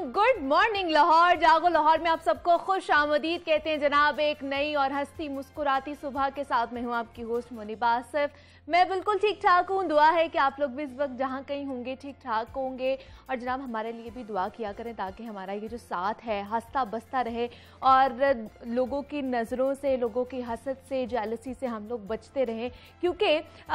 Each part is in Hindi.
Good morning Lahore. जागो लाहौर में आप सबको खुश आमदीद कहते हैं जनाब। एक नई और हंसती मुस्कुराती सुबह के साथ मैं हूं आपकी होस्ट मुनीबा आसिफ। मैं बिल्कुल ठीक ठाक हूं। दुआ है कि आप लोग भी इस वक्त जहां कहीं होंगे ठीक ठाक होंगे। और जनाब हमारे लिए भी दुआ किया करें ताकि हमारा ये जो साथ है हंसता बसता रहे और लोगों की नज़रों से, लोगों की हसद से, जेलसी से हम लोग बचते रहें। क्योंकि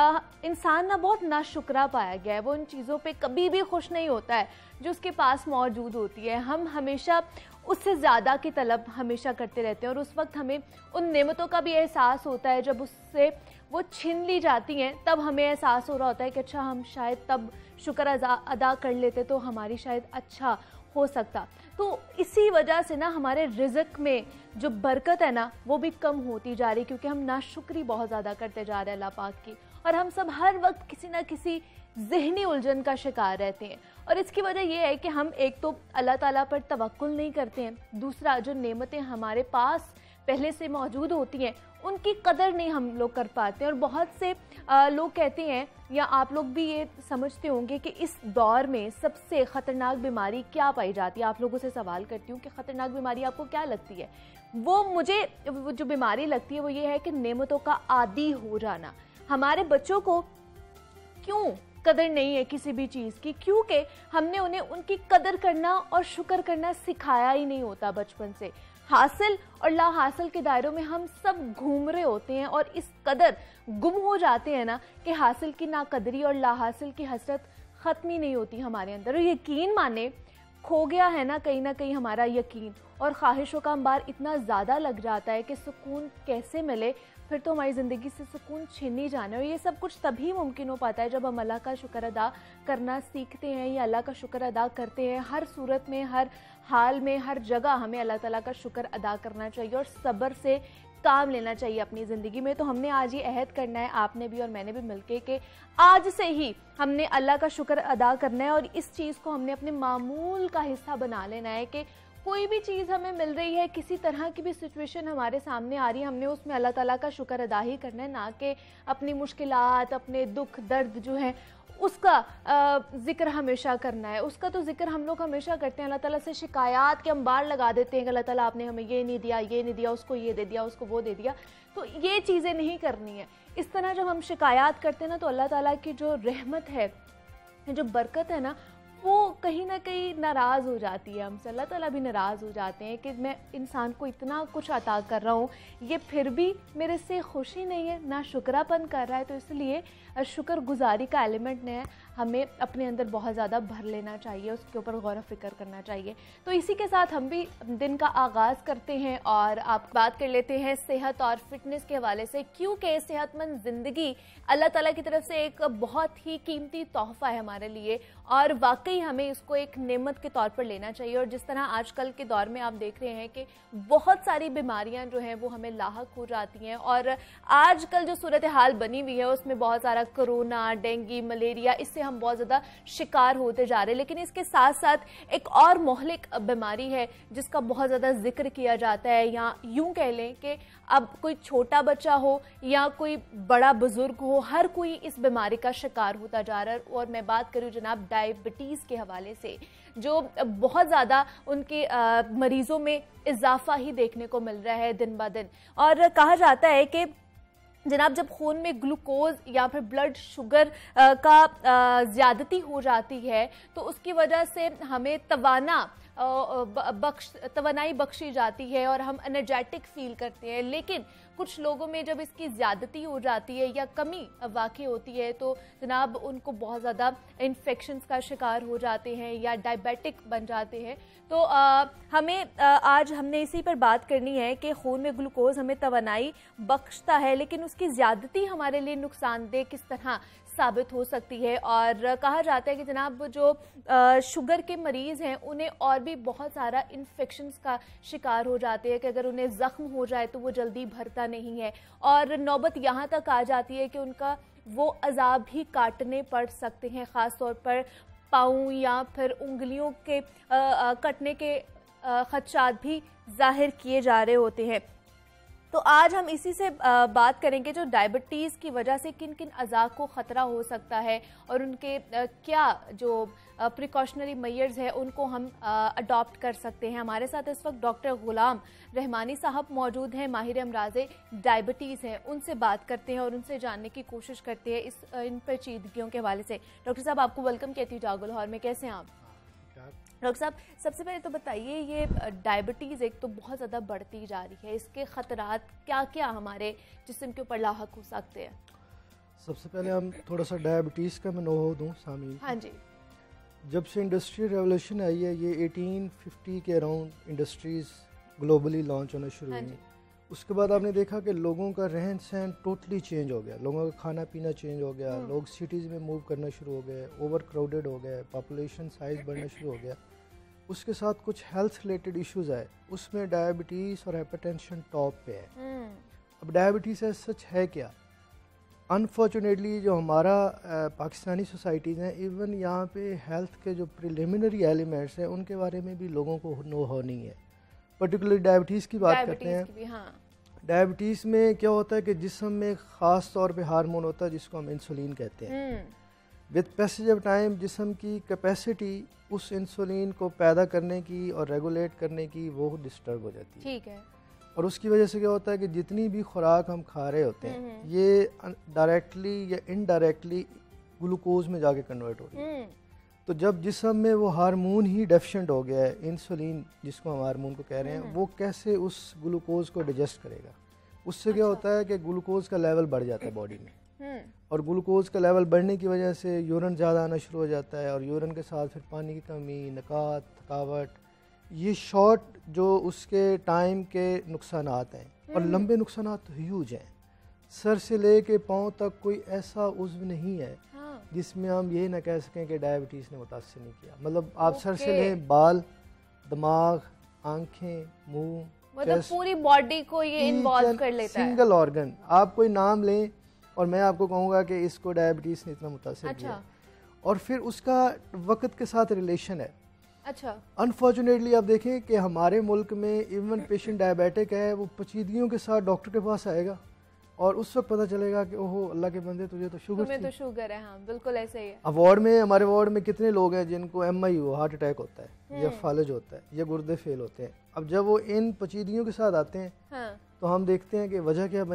इंसान ना बहुत नाशुक्रा पाया गया है। वो उन चीज़ों पर कभी भी खुश नहीं होता है जो उसके पास मौजूद होती है। हम हमेशा उससे ज़्यादा की तलब हमेशा करते रहते हैं और उस वक्त हमें उन नेमतों का भी एहसास होता है जब उससे वो छीन ली जाती हैं। तब हमें एहसास हो रहा होता है कि अच्छा हम शायद तब शुक्र अदा कर लेते तो हमारी शायद अच्छा हो सकता। तो इसी वजह से ना हमारे रिज़्क में जो बरकत है ना वो भी कम होती जा रही, क्योंकि हम नाशुक्री बहुत ज़्यादा करते जा रहे हैं अल्लाह पाक की। और हम सब हर वक्त किसी ना किसी ज़हनी उलझन का शिकार रहते हैं। और इसकी वजह यह है कि हम एक तो अल्लाह ताला पर तवक्कुल नहीं करते हैं, दूसरा जो नेमतें हमारे पास पहले से मौजूद होती हैं उनकी कदर नहीं हम लोग कर पाते हैं। और बहुत से लोग कहते हैं, या आप लोग भी ये समझते होंगे कि इस दौर में सबसे ख़तरनाक बीमारी क्या पाई जाती है। आप लोगों से सवाल करती हूँ कि ख़तरनाक बीमारी आपको क्या लगती है। मुझे जो बीमारी लगती है वो ये है कि नेमतों का आदी हो जाना। हमारे बच्चों को क्यों कदर नहीं है किसी भी चीज़ की? क्योंकि हमने उन्हें उनकी कदर करना और शुक्र करना सिखाया ही नहीं होता बचपन से। हासिल और ला हासिल के दायरों में हम सब घूम रहे होते हैं और इस कदर गुम हो जाते हैं ना कि हासिल की नाकदरी और ला हासिल की हसरत ख़त्म ही नहीं होती हमारे अंदर। और यकीन माने खो गया है ना कहीं हमारा यकीन, और ख्वाहिशों का अंबार इतना ज़्यादा लग जाता है कि सुकून कैसे मिले, फिर तो हमारी ज़िंदगी से सुकून छीन ही जाना है। और ये सब कुछ तभी मुमकिन हो पाता है जब हम अल्लाह का शुक्र अदा करना सीखते हैं या अल्लाह का शुक्र अदा करते हैं। हर सूरत में, हर हाल में, हर जगह हमें अल्लाह ताला का शुक्र अदा करना चाहिए और सब्र से काम लेना चाहिए अपनी ज़िंदगी में। तो हमने आज ये अहद करना है, आपने भी और मैंने भी मिलके, कि आज से ही हमने अल्लाह का शुक्र अदा करना है और इस चीज़ को हमने अपने मामूल का हिस्सा बना लेना है कि कोई भी चीज़ हमें मिल रही है, किसी तरह की भी सिचुएशन हमारे सामने आ रही है, हमने उसमें अल्लाह ताला का शुक्र अदा ही करना है, ना कि अपनी मुश्किलात, अपने दुख दर्द जो हैं उसका ज़िक्र हमेशा करना है। उसका तो ज़िक्र हम लोग हमेशा करते हैं, अल्लाह ताला से शिकायत के अंबार लगा देते हैं कि अल्लाह ताला आपने हमें ये नहीं दिया, ये नहीं दिया, उसको ये दे दिया, उसको वो दे दिया। तो ये चीज़ें नहीं करनी है। इस तरह जब हम शिकायत करते हैं ना तो अल्लाह ताला की जो रहमत है, जो बरकत है ना, वो कहीं ना कहीं नाराज़ हो जाती है हमसे। अल्लाह ताला भी नाराज़ हो जाते हैं कि मैं इंसान को इतना कुछ अता कर रहा हूँ, ये फिर भी मेरे से खुशी नहीं है, ना शुक्रापन कर रहा है। तो इसलिए शुक्रगुजारी का एलिमेंट ने हमें अपने अंदर बहुत ज़्यादा भर लेना चाहिए, उसके ऊपर गौर फ़िक्र करना चाहिए। तो इसी के साथ हम भी दिन का आगाज़ करते हैं और आप बात कर लेते हैं सेहत और फिटनेस के हवाले से, क्योंकि सेहतमंद ज़िंदगी अल्लाह ताला की तरफ से एक बहुत ही कीमती तोहफ़ा है हमारे लिए और वाकई हमें इसको एक नेमत के तौर पर लेना चाहिए। और जिस तरह आजकल के दौर में आप देख रहे हैं कि बहुत सारी बीमारियां जो हैं वो हमें लाहक हो जाती हैं और आजकल जो सूरत हाल बनी हुई है उसमें बहुत सारा कोरोना, डेंगू, मलेरिया, इससे हम बहुत ज़्यादा शिकार होते जा रहे हैं। लेकिन इसके साथ साथ एक और मोहलिक बीमारी है जिसका बहुत ज़्यादा जिक्र किया जाता है, या यूँ कह लें कि अब कोई छोटा बच्चा हो या कोई बड़ा बुजुर्ग हो, हर कोई इस बीमारी का शिकार होता जा रहा है। और मैं बात करूँ जनाब डायबिटीज़ के हवाले से, जो बहुत ज़्यादा उनके मरीज़ों में इजाफा ही देखने को मिल रहा है दिन ब दिन। और कहा जाता है कि जनाब जब खून में ग्लूकोज या फिर ब्लड शुगर का ज़्यादती हो जाती है तो उसकी वजह से हमें तवानाई बख्शी जाती है और हम एनर्जेटिक फील करते हैं। लेकिन कुछ लोगों में जब इसकी ज़्यादती हो जाती है या कमी वाक़ई होती है तो जनाब उनको बहुत ज़्यादा इन्फेक्शंस का शिकार हो जाते हैं या डायबिटिक बन जाते हैं। तो आज हमने इसी पर बात करनी है कि खून में ग्लूकोज हमें तवानाई बख्शता है, लेकिन उसकी ज़्यादती हमारे लिए नुकसानदेह किस तरह साबित हो सकती है। और कहा जाता है कि जनाब जो शुगर के मरीज़ हैं उन्हें और भी बहुत सारा इन्फेक्शंस का शिकार हो जाते हैं कि अगर उन्हें ज़ख्म हो जाए तो वो जल्दी भरता नहीं है और नौबत यहाँ तक आ जाती है कि उनका वो अज़ाब भी काटने पड़ सकते हैं, ख़ास तौर पर पाँव या फिर उंगलियों के कटने के खदशात भी जाहिर किए जा रहे होते हैं। तो आज हम इसी से बात करेंगे जो डायबिटीज़ की वजह से किन किन अज़ा को ख़तरा हो सकता है और उनके क्या जो प्रिकॉशनरी मेजर्स है उनको हम अडॉप्ट कर सकते हैं। हमारे साथ इस वक्त डॉक्टर गुलाम रहमानी साहब मौजूद हैं, माहिर अमराज़े डायबिटीज़ हैं। उनसे बात करते हैं और उनसे जानने की कोशिश करते हैं इन पेचीदगियों के हवाले से। डॉक्टर साहब, आपको वेलकम कहती हूँ जागो लाहौर में। कैसे हैं आप? डॉक्टर साहब, सबसे पहले तो बताइए, ये डायबिटीज़ एक तो बहुत ज़्यादा बढ़ती जा रही है, इसके ख़तरात क्या क्या हमारे जिस्म के ऊपर लाहक हो सकते हैं? सबसे पहले हम थोड़ा सा डायबिटीज़ का मैं नो दूँ सामीन। हाँ जी। जब से इंडस्ट्रियल रेवोल्यूशन आई है, ये 1850 के अराउंड इंडस्ट्रीज़ ग्लोबली लॉन्च होना शुरू हुई। उसके बाद आपने देखा कि लोगों का रहन सहन टोटली चेंज हो गया, लोगों का खाना पीना चेंज हो गया, लोग सिटीज़ में मूव करना शुरू हो गए, ओवर क्राउडेड हो गए, पॉपुलेशन साइज़ बढ़ना शुरू हो गया। उसके साथ कुछ हेल्थ रिलेटेड इश्यूज आए, उसमें डायबिटीज़ और हाइपरटेंशन टॉप पे है। अब डायबिटीज़ सच है क्या? अनफॉर्चुनेटली जो हमारा पाकिस्तानी सोसाइटीज़ हैं, इवन यहाँ पे हेल्थ के जो प्रिलिमिनरी एलिमेंट्स हैं उनके बारे में भी लोगों को नो हो नहीं है। पर्टिकुलरली डायबिटीज़ की बात करते हैं। हाँ। डायबिटीज़ में क्या होता है कि जिस्म में ख़ास तौर पे हार्मोन होता है जिसको हम इंसुलिन कहते हैं। विद पैसेज ऑफ टाइम जिस्म की कैपेसिटी उस इंसुलिन को पैदा करने की और रेगुलेट करने की वो डिस्टर्ब हो जाती है। ठीक है। और उसकी वजह से क्या होता है कि जितनी भी खुराक हम खा रहे होते हैं ये डायरेक्टली या इनडायरेक्टली ग्लूकोज में जाके कन्वर्ट हो रही है। तो जब जिस्म में वो हार्मोन ही डेफिशिएंट हो गया है, इंसुलिन जिसको हम हार्मोन को कह रहे हैं, वो कैसे उस ग्लूकोज को डाइजेस्ट करेगा? उससे क्या होता है कि ग्लूकोज का लेवल बढ़ जाता है बॉडी में, और ग्लूकोज का लेवल बढ़ने की वजह से यूरिन ज़्यादा आना शुरू हो जाता है, और यूरिन के साथ फिर पानी की कमी, नकात, थकावट, ये शॉर्ट जो उसके टाइम के नुकसानात हैं। और लंबे नुकसानात तो ह्यूज हैं। सर से ले के पाँव तक कोई ऐसा उज़्व नहीं है जिसमें हम ये ना कह सकें कि डायबिटीज़ ने मुतासर नहीं किया। मतलब आप सर से लें, बाल, दिमाग, आंखें, मुंह, मतलब पूरी बॉडी को ये इन्वॉल्व कर लेता है। सिंगल ऑर्गन, आप कोई नाम लें और मैं आपको कहूँगा कि इसको डायबिटीज़ ने इतना मुतासर किया। और फिर उसका वक्त के साथ रिलेशन है। अच्छा। अनफॉर्चुनेटली आप देखें कि हमारे मुल्क में इवन पेशेंट डायबिटिक है, वो पेचीदगियों के साथ डॉक्टर के पास आएगा और उस वक्त पता चलेगा कि ओहो अल्लाह के बंदे, तुझे तो शुगर तुम्हें तो शुगर है। हाँ, बिल्कुल ऐसे ही है। अब वार्ड में, हमारे वार्ड में कितने लोग हैं जिनको MI हो, हार्ट अटैक होता है या फालज होता है या गुर्दे फेल होते हैं। अब जब वो इन पेचीदगियों के साथ आते हैं, हाँ, तो हम देखते हैं कि वजह क्या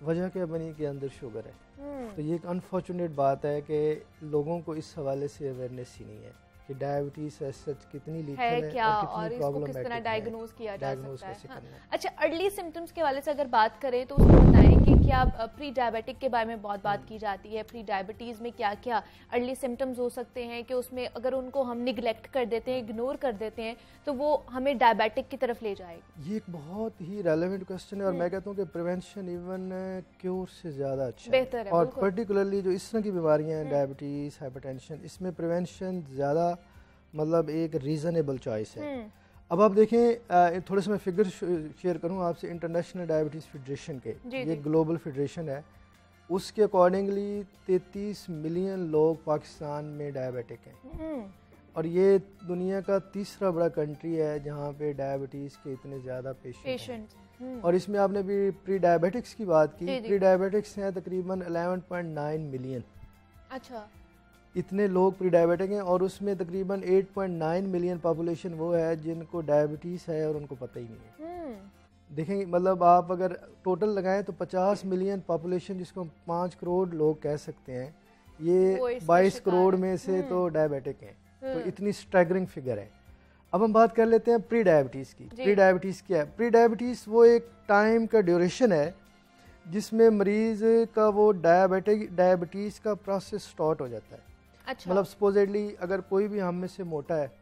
बनी कि अंदर शुगर है। तो ये एक अनफॉर्चुनेट बात है कि लोगों को इस हवाले से अवेयरनेस ही नहीं है कि डायबिटीज सच कितनी लीथल है क्या और इसको किस तरह डायग्नोज किया जा सकता है। हाँ। अच्छा, अर्ली सिम्टम्स के हवाले से अगर बात करें तो उसको बताएं कि क्या प्री डायबिटिक के बारे में बहुत बात की जाती है, प्री डायबिटीज़ में क्या क्या अर्ली सिम्टम्स हो सकते हैं कि उसमें अगर उनको हम निगलेक्ट कर देते हैं, इग्नोर कर देते हैं, तो वो हमें डायबिटिक की तरफ ले जाएगी? ये एक बहुत ही रेलेवेंट क्वेश्चन है और मैं कहता हूँ कि प्रिवेंशन इवन क्योर से ज़्यादा अच्छा बेहतर है। और पर्टिकुलरली जो इस तरह की बीमारियाँ हैं, डायबिटीज़, हाइपरटेंशन, इसमें प्रिवेंशन ज़्यादा मतलब एक रीज़नेबल चॉइस है। अब आप देखें, थोड़े से मैं फिगर शेयर करूं आपसे इंटरनेशनल डायबिटीज़ फेडरेशन के, ये ग्लोबल फेडरेशन है, उसके अकॉर्डिंगली 33 मिलियन लोग पाकिस्तान में डायबिटिक हैं और ये दुनिया का तीसरा बड़ा कंट्री है जहां पे डायबिटीज़ के इतने ज़्यादा पेशेंट हैं। और इसमें आपने भी प्री डायबिटिक्स की बात की, प्री डायबिटिक्स हैं तकरीबन 11.9 मिलियन। अच्छा, इतने लोग प्री डायबिटिक हैं और उसमें तकरीबन 8.9 मिलियन पॉपुलेशन वो है जिनको डायबिटीज़ है और उनको पता ही नहीं है। देखेंगे, मतलब आप अगर टोटल लगाएं तो 50 मिलियन पॉपुलेशन, जिसको हम 5 करोड़ लोग कह सकते हैं, ये 22 करोड़ में से तो डायबिटिक हैं। तो इतनी स्टैगरिंग फिगर है। अब हम बात कर लेते हैं प्री डायबिटीज़ की। प्री डायबिटीज़ क्या है? प्री डायबिटीज़ वो एक टाइम का ड्यूरेशन है जिसमें मरीज़ का वो डायबिटीज़ का प्रोसेस स्टार्ट हो जाता है। अच्छा। मतलब सपोजेडली अगर कोई भी हम में से मोटा है,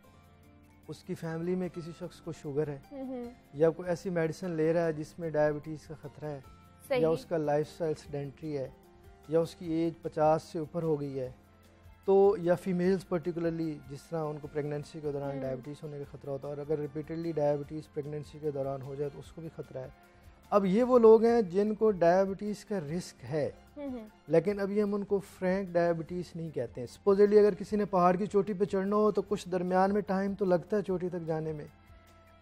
उसकी फैमिली में किसी शख्स को शुगर है या कोई ऐसी मेडिसिन ले रहा है जिसमें डायबिटीज़ का ख़तरा है, या उसका लाइफस्टाइल सेडेंटरी है, या उसकी एज 50 से ऊपर हो गई है, तो या फीमेल्स पर्टिकुलरली जिस तरह उनको प्रेगनेंसी के दौरान डायबिटीज़ होने का ख़तरा होता है, और अगर रिपीटेडली डायबिटीज़ प्रेगनेंसी के दौरान हो जाए तो उसको भी ख़तरा है। अब ये वो लोग हैं जिनको डायबिटीज़ का रिस्क है, लेकिन अभी हम उनको फ्रैंक डायबिटीज़ नहीं कहते हैं। सपोजली अगर किसी ने पहाड़ की चोटी पे चढ़ना हो तो कुछ दरमियान में टाइम तो लगता है चोटी तक जाने में,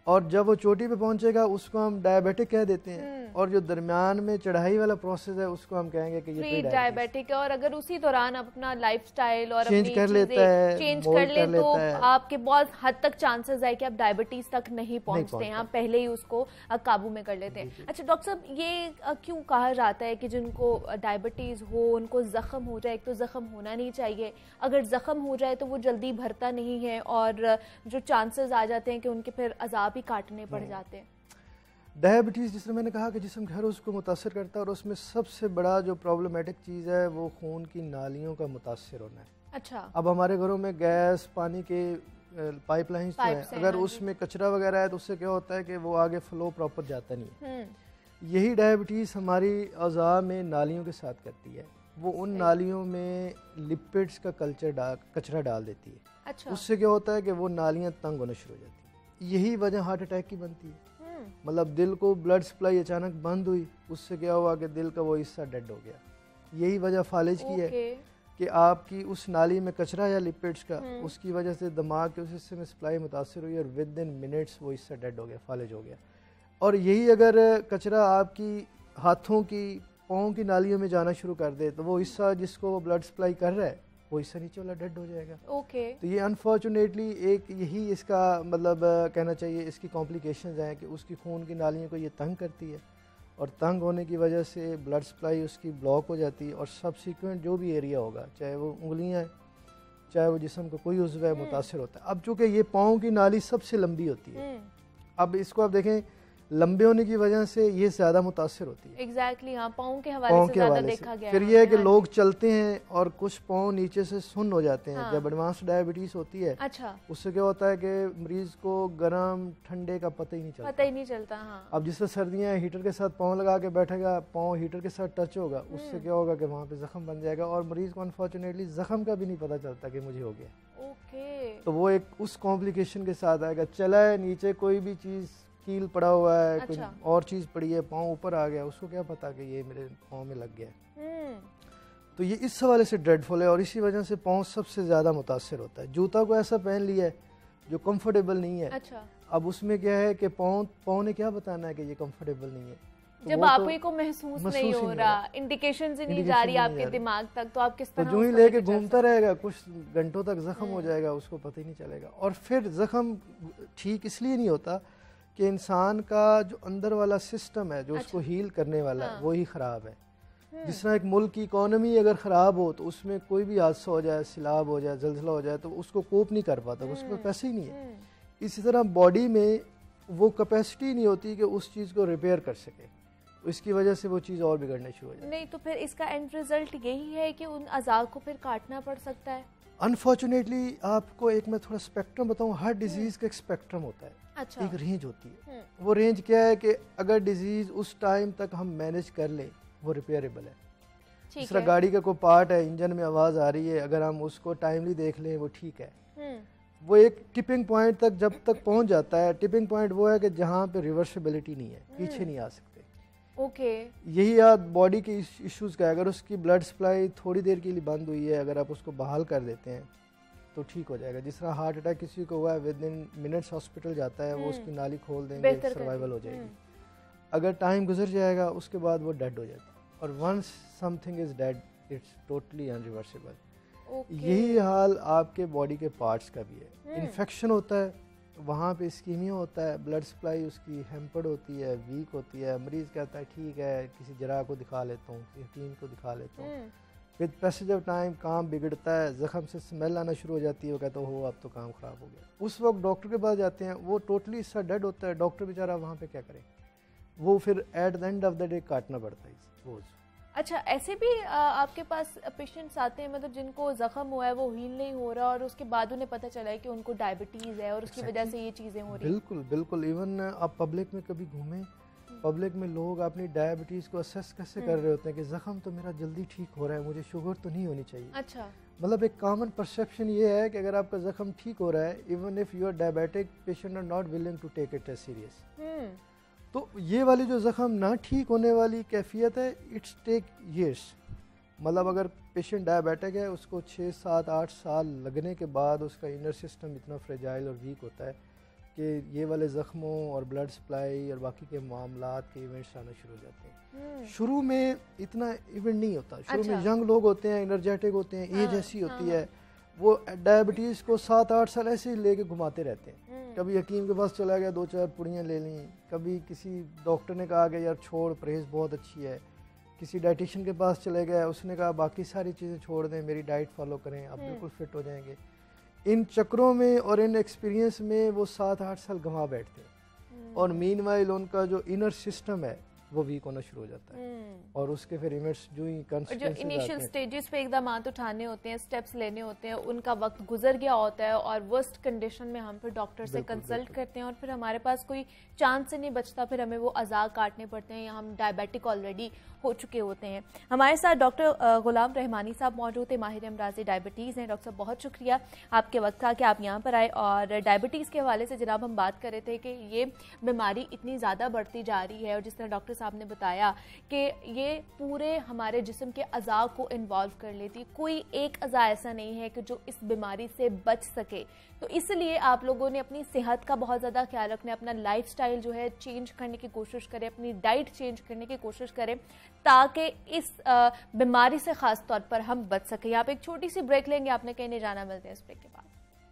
और जब वो चोटी पे पहुंचेगा उसको हम डायबिटिक कह देते हैं, और जो दरमियान में चढ़ाई वाला प्रोसेस है उसको हम कहेंगे कि ये प्री डायबिटिक है। और अगर उसी दौरान आप अपना लाइफस्टाइल और चेंज कर लेता है, चेंज कर ले तो आपके बहुत हद तक चांसेस है कि आप डायबिटीज तक नहीं पहुंचते हैं, आप पहले ही उसको काबू में कर लेते हैं। अच्छा डॉक्टर साहब, ये क्यों कहा जाता है कि जिनको डायबिटीज हो उनको जख्म हो जाए? एक तो जख्म होना नहीं चाहिए, अगर जख्म हो जाए तो वो जल्दी भरता नहीं है और जो चांसेस आ जाते हैं कि उनके फिर अजाब ही काटने पड़ जाते हैं। डायबिटीज़ जिसमें मैंने कहा कि जिस्म घर उसको मुतासर करता है, और उसमें सबसे बड़ा जो प्रॉब्लमेटिक चीज़ है वो खून की नालियों का मुतासर होना है। अच्छा। अब हमारे घरों में गैस पानी के पाइपलाइंस तो हैं, अगर उसमें कचरा वगैरह है तो उससे क्या होता है कि वो आगे फ्लो प्रॉपर जाता नहीं है। यही डायबिटीज़ हमारी अज़ा में नालियों के साथ करती है, वो उन नालियों में लिपिड्स का कचरा डाल देती है। अच्छा। उससे क्या होता है कि वो नालियाँ तंग होना शुरू हो जाती है। यही वजह हार्ट अटैक की बनती है। मतलब दिल को ब्लड सप्लाई अचानक बंद हुई, उससे क्या हुआ कि दिल का वो हिस्सा डेड हो गया। यही वजह फालिज की है कि आपकी उस नाली में कचरा या लिपिड्स का, उसकी वजह से दिमाग के उस हिस्से में सप्लाई मुतासर हुई और विद इन मिनट्स वो हिस्सा डेड हो गया, फालिज हो गया। और यही अगर कचरा आपकी हाथों की, पाँव की नालियों में जाना शुरू कर दे तो वो हिस्सा जिसको वो ब्लड सप्लाई कर रहा है वो हिस्सा नीचे वाला डेड हो जाएगा। तो ये अनफॉर्चुनेटली एक यही इसका मतलब कहना चाहिए इसकी कॉम्प्लिकेशंस हैं कि उसकी खून की नालियों को ये तंग करती है, और तंग होने की वजह से ब्लड सप्लाई उसकी ब्लॉक हो जाती है, और सब्सिक्वेंट जो भी एरिया होगा, चाहे वो उंगलियां हैं, चाहे वो जिस्म का कोई उज़्व है, मुतासर होता है। अब चूँकि ये पाँव की नाली सबसे लंबी होती है, अब इसको आप देखें लंबे होने की वजह से ये ज्यादा मुतासर होती है। एग्जैक्टली हाँ, पाँव के हवाले से ज्यादा देखा गया है। फिर ये है कि लोग चलते हैं और कुछ पाँव नीचे से सुन्न हो जाते हैं। जब एडवांस डायबिटीज होती है, अच्छा, उससे क्या होता है कि मरीज को गर्म ठंडे का पता ही नहीं चलता। हाँ। अब जिससे सर्दियाँ हीटर के साथ पाँव लगा के बैठेगा, पाँव हीटर के साथ टच होगा, उससे क्या होगा कि वहाँ पे जख्म बन जाएगा, और मरीज को अनफॉर्चुनेटली जख्म का भी नहीं पता चलता कि मुझे हो गया। तो वो एक उस कॉम्प्लिकेशन के साथ आएगा। चला है नीचे कोई भी चीज, कील पड़ा हुआ है, कोई और चीज पड़ी है, पाँव ऊपर आ गया, उसको क्या पता कि ये मेरे पाँव में लग गया। तो ये इस हवाले से ड्रेडफुल है, और इसी वजह से पाँव सबसे ज्यादा मुतासर होता है। जूता को ऐसा पहन लिया है जो कंफर्टेबल नहीं है। अच्छा। अब उसमें क्या है कि पाँव ने क्या बताना है कि ये कंफर्टेबल नहीं है, तो जब आप ही को महसूस नहीं हो रहा, इंडिकेशंस ही नहीं जा रही आपके दिमाग तक, तो आप किस तरह जो ही लेके घूमता रहेगा, कुछ घंटों तक जख्म हो जाएगा, उसको पता ही नहीं चलेगा। और फिर जख्म ठीक इसलिए नहीं होता कि इंसान का जो अंदर वाला सिस्टम है, जो उसको हील करने वाला है, वो ही खराब है। जिस तरह एक मुल्क की इकोनॉमी अगर ख़राब हो तो उसमें कोई भी हादसा हो जाए, सिलाब हो जाए, जलजला हो जाए, तो उसको कोप नहीं कर पाता, उसके पास पैसे ही नहीं है। इसी तरह बॉडी में वो कैपेसिटी नहीं होती कि उस चीज़ को रिपेयर कर सके, इसकी वजह से वो चीज़ और बिगड़ने शुरू हो जाए। नहीं तो फिर इसका एंड रिजल्ट यही है कि उन अज़ा को फिर काटना पड़ सकता है। अनफॉर्चुनेटली आपको एक मैं थोड़ा स्पेक्ट्रम बताऊं, हर डिजीज़ का एक स्पेक्ट्रम होता है। अच्छा। एक रेंज होती है। वो रेंज क्या है कि अगर डिजीज़ उस टाइम तक हम मैनेज कर ले वो रिपेयरेबल है। जिस तरह गाड़ी का कोई पार्ट है, इंजन में आवाज़ आ रही है, अगर हम उसको टाइमली देख लें वो ठीक है। वो एक टिपिंग पॉइंट तक जब तक पहुंच जाता है, टिपिंग पॉइंट वो है कि जहाँ पे रिवर्सिबिलिटी नहीं है, पीछे नहीं आ सकते। यही याद बॉडी के इश्यूज का, अगर उसकी ब्लड सप्लाई थोड़ी देर के लिए बंद हुई है, अगर आप उसको बहाल कर देते हैं तो ठीक हो जाएगा। जिस तरह हार्ट अटैक किसी को हुआ है, विद इन मिनट्स हॉस्पिटल जाता है, वो उसकी नाली खोल देंगे, सर्वाइवल हो जाएगी। अगर टाइम गुजर जाएगा उसके बाद वो डेड हो जाता है, और once something is dead it's totally irreversible. यही हाल आपके बॉडी के पार्ट्स का भी है। इन्फेक्शन होता है, वहाँ पे इस्कीमिया होता है, ब्लड सप्लाई उसकी हैम्पर्ड होती है, वीक होती है। मरीज़ कहता है ठीक है, किसी जरा को दिखा लेता हूँ, किसी हकीम को दिखा लेता हूँ। विद पैसेज ऑफ टाइम काम बिगड़ता है, ज़ख्म से स्मेल आना शुरू हो जाती है, वो कहता है हो अब तो काम ख़राब हो गया। उस वक्त डॉक्टर के पास जाते हैं, वो टोटली इससे डेड होता है। डॉक्टर बेचारा वहाँ पे क्या करे, वो फिर at the end of the day काटना पड़ता है रोज़। अच्छा, ऐसे भी आपके पास पेशेंट्स आते हैं मतलब जिनको जख्म हुआ है, वो हील नहीं हो रहा, और उसके बाद उन्हें पता चला है कि उनको डायबिटीज़ है और उसकी वजह से ये चीज़ें हो रही हैं। बिल्कुल बिल्कुल। इवन आप पब्लिक में कभी घूमें, पब्लिक में लोग अपनी डायबिटीज़ को असेस कैसे कर रहे होते हैं कि जख्म तो मेरा जल्दी ठीक हो रहा है, मुझे शुगर तो नहीं होनी चाहिए। अच्छा। मतलब एक कॉमन परसेप्शन ये है कि अगर आपका जख्म ठीक हो रहा है, even if you are diabetic, patient are not willing to take it as serious. तो ये वाली जो जख्म ना ठीक होने वाली कैफियत है, इट्स टेक ईयर्स। मतलब अगर पेशेंट डायबिटिक है, उसको 6, 7, 8 साल लगने के बाद उसका इनर सिस्टम इतना फ्रेजाइल और वीक होता है कि ये वाले ज़ख्मों और ब्लड सप्लाई और बाकी के मामलात के इवेंट्स आना शुरू हो जाते हैं। शुरू में इतना इवेंट नहीं होता, शुरू में यंग लोग होते हैं, एनर्जेटिक होते हैं, एज ऐसी होती है, वो डायबिटीज़ को 7-8 साल ऐसे ही लेके घुमाते रहते हैं। कभी हकीम के पास चला गया, 2-4 पुड़ियाँ ले लीं, कभी किसी डॉक्टर ने कहा कि यार छोड़, परहेज़ बहुत अच्छी है, किसी डाइटिशियन के पास चले गए, उसने कहा बाकी सारी चीज़ें छोड़ दें, मेरी डाइट फॉलो करें, आप बिल्कुल फिट हो जाएंगे। इन चक्रों में और इन एक्सपीरियंस में वो 7-8 साल गंवा बैठते हैं और मीनवाइल उनका जो इनर सिस्टम है वो वीक होना शुरू हो जाता है और उसके फिर इवेंट्स जो ही जो इनिशियल स्टेजेस पे एकदम हाथ उठाने होते हैं, स्टेप्स लेने होते हैं, उनका वक्त गुजर गया होता है और वर्स्ट कंडीशन में हम फिर डॉक्टर से कंसल्ट करते हैं और फिर हमारे पास कोई चांस से नहीं बचता, फिर हमें वो अज़ा काटने पड़ते हैं या हम डायबिटिक ऑलरेडी हो चुके होते हैं। हमारे साथ डॉक्टर गुलाम रहमानी साहब मौजूद है, माहिर अमराज़ डायबिटीज़ हैं। डॉक्टर साहब बहुत शुक्रिया आपके वक्त का कि आप यहाँ पर आए और डायबिटीज़ के हवाले से जनाब हम बात कर रहे थे कि ये बीमारी इतनी ज़्यादा बढ़ती जा रही है और जिस तरह डॉक्टर साहब ने बताया कि ये पूरे हमारे जिस्म के अज़ा को इन्वॉल्व कर लेती, कोई एक अज़ा ऐसा नहीं है कि जो इस बीमारी से बच सके। तो इसलिए आप लोगों ने अपनी सेहत का बहुत ज़्यादा ख्याल रखना है, अपना लाइफस्टाइल जो है चेंज करने की कोशिश करें, अपनी डाइट चेंज करने की कोशिश करें ताकि इस बीमारी से ख़ास तौर पर हम बच सकें। यहाँ पे एक छोटी सी ब्रेक लेंगे, आपने कहीं नहीं जाना, मिलते हैं इस ब्रेक के बाद।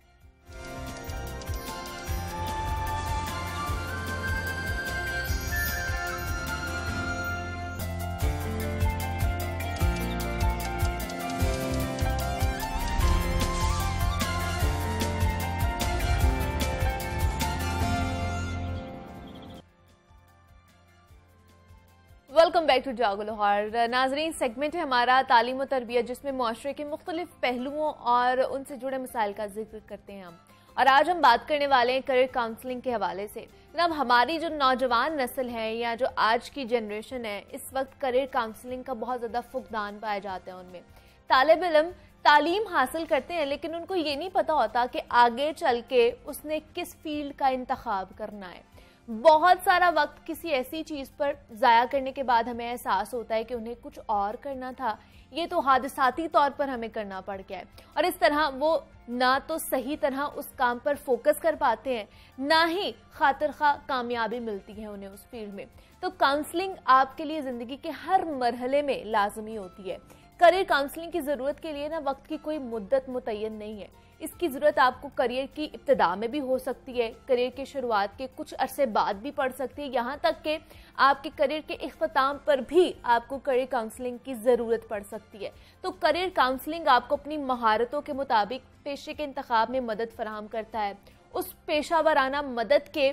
वेलकम बैक टू जागो लाहौर। नाजरीन, सेगमेंट है हमारा तालीम और तरबियत, जिसमें मुआशरे के मुख्तलिफ पहलुओं और उनसे जुड़े मसाइल का जिक्र करते हैं हम। और आज हम बात करने वाले हैं करियर काउंसलिंग के हवाले से। जनाब, हमारी जो नौजवान नस्ल है या जो आज की जनरेशन है, इस वक्त करियर काउंसलिंग का बहुत ज़्यादा फुकदान पाया जाता है उनमें। तालिब इल्म तालीम हासिल करते हैं लेकिन उनको ये नहीं पता होता कि आगे चल के उसने किस फील्ड का इंतखाब करना है। बहुत सारा वक्त किसी ऐसी चीज़ पर ज़ाया करने के बाद हमें एहसास होता है कि उन्हें कुछ और करना था, ये तो हादसाती तौर पर हमें करना पड़ गया है। और इस तरह वो ना तो सही तरह उस काम पर फोकस कर पाते हैं, ना ही खातिर खा कामयाबी मिलती है उन्हें उस फील्ड में। तो काउंसलिंग आपके लिए ज़िंदगी के हर मरहले में लाजमी होती है। करियर काउंसलिंग की ज़रूरत के लिए ना वक्त की कोई मुद्दत मुतय्यन नहीं है। इसकी ज़रूरत आपको करियर की इब्तिदा में भी हो सकती है, करियर के शुरुआत के कुछ अरसे बाद भी पड़ सकती है, यहाँ तक कि आपके करियर के इख्तिताम पर भी आपको करियर काउंसलिंग की ज़रूरत पड़ सकती है। तो करियर काउंसलिंग आपको अपनी महारतों के मुताबिक पेशे के इंतखाब में मदद फराहम करता है। उस पेशावराना मदद के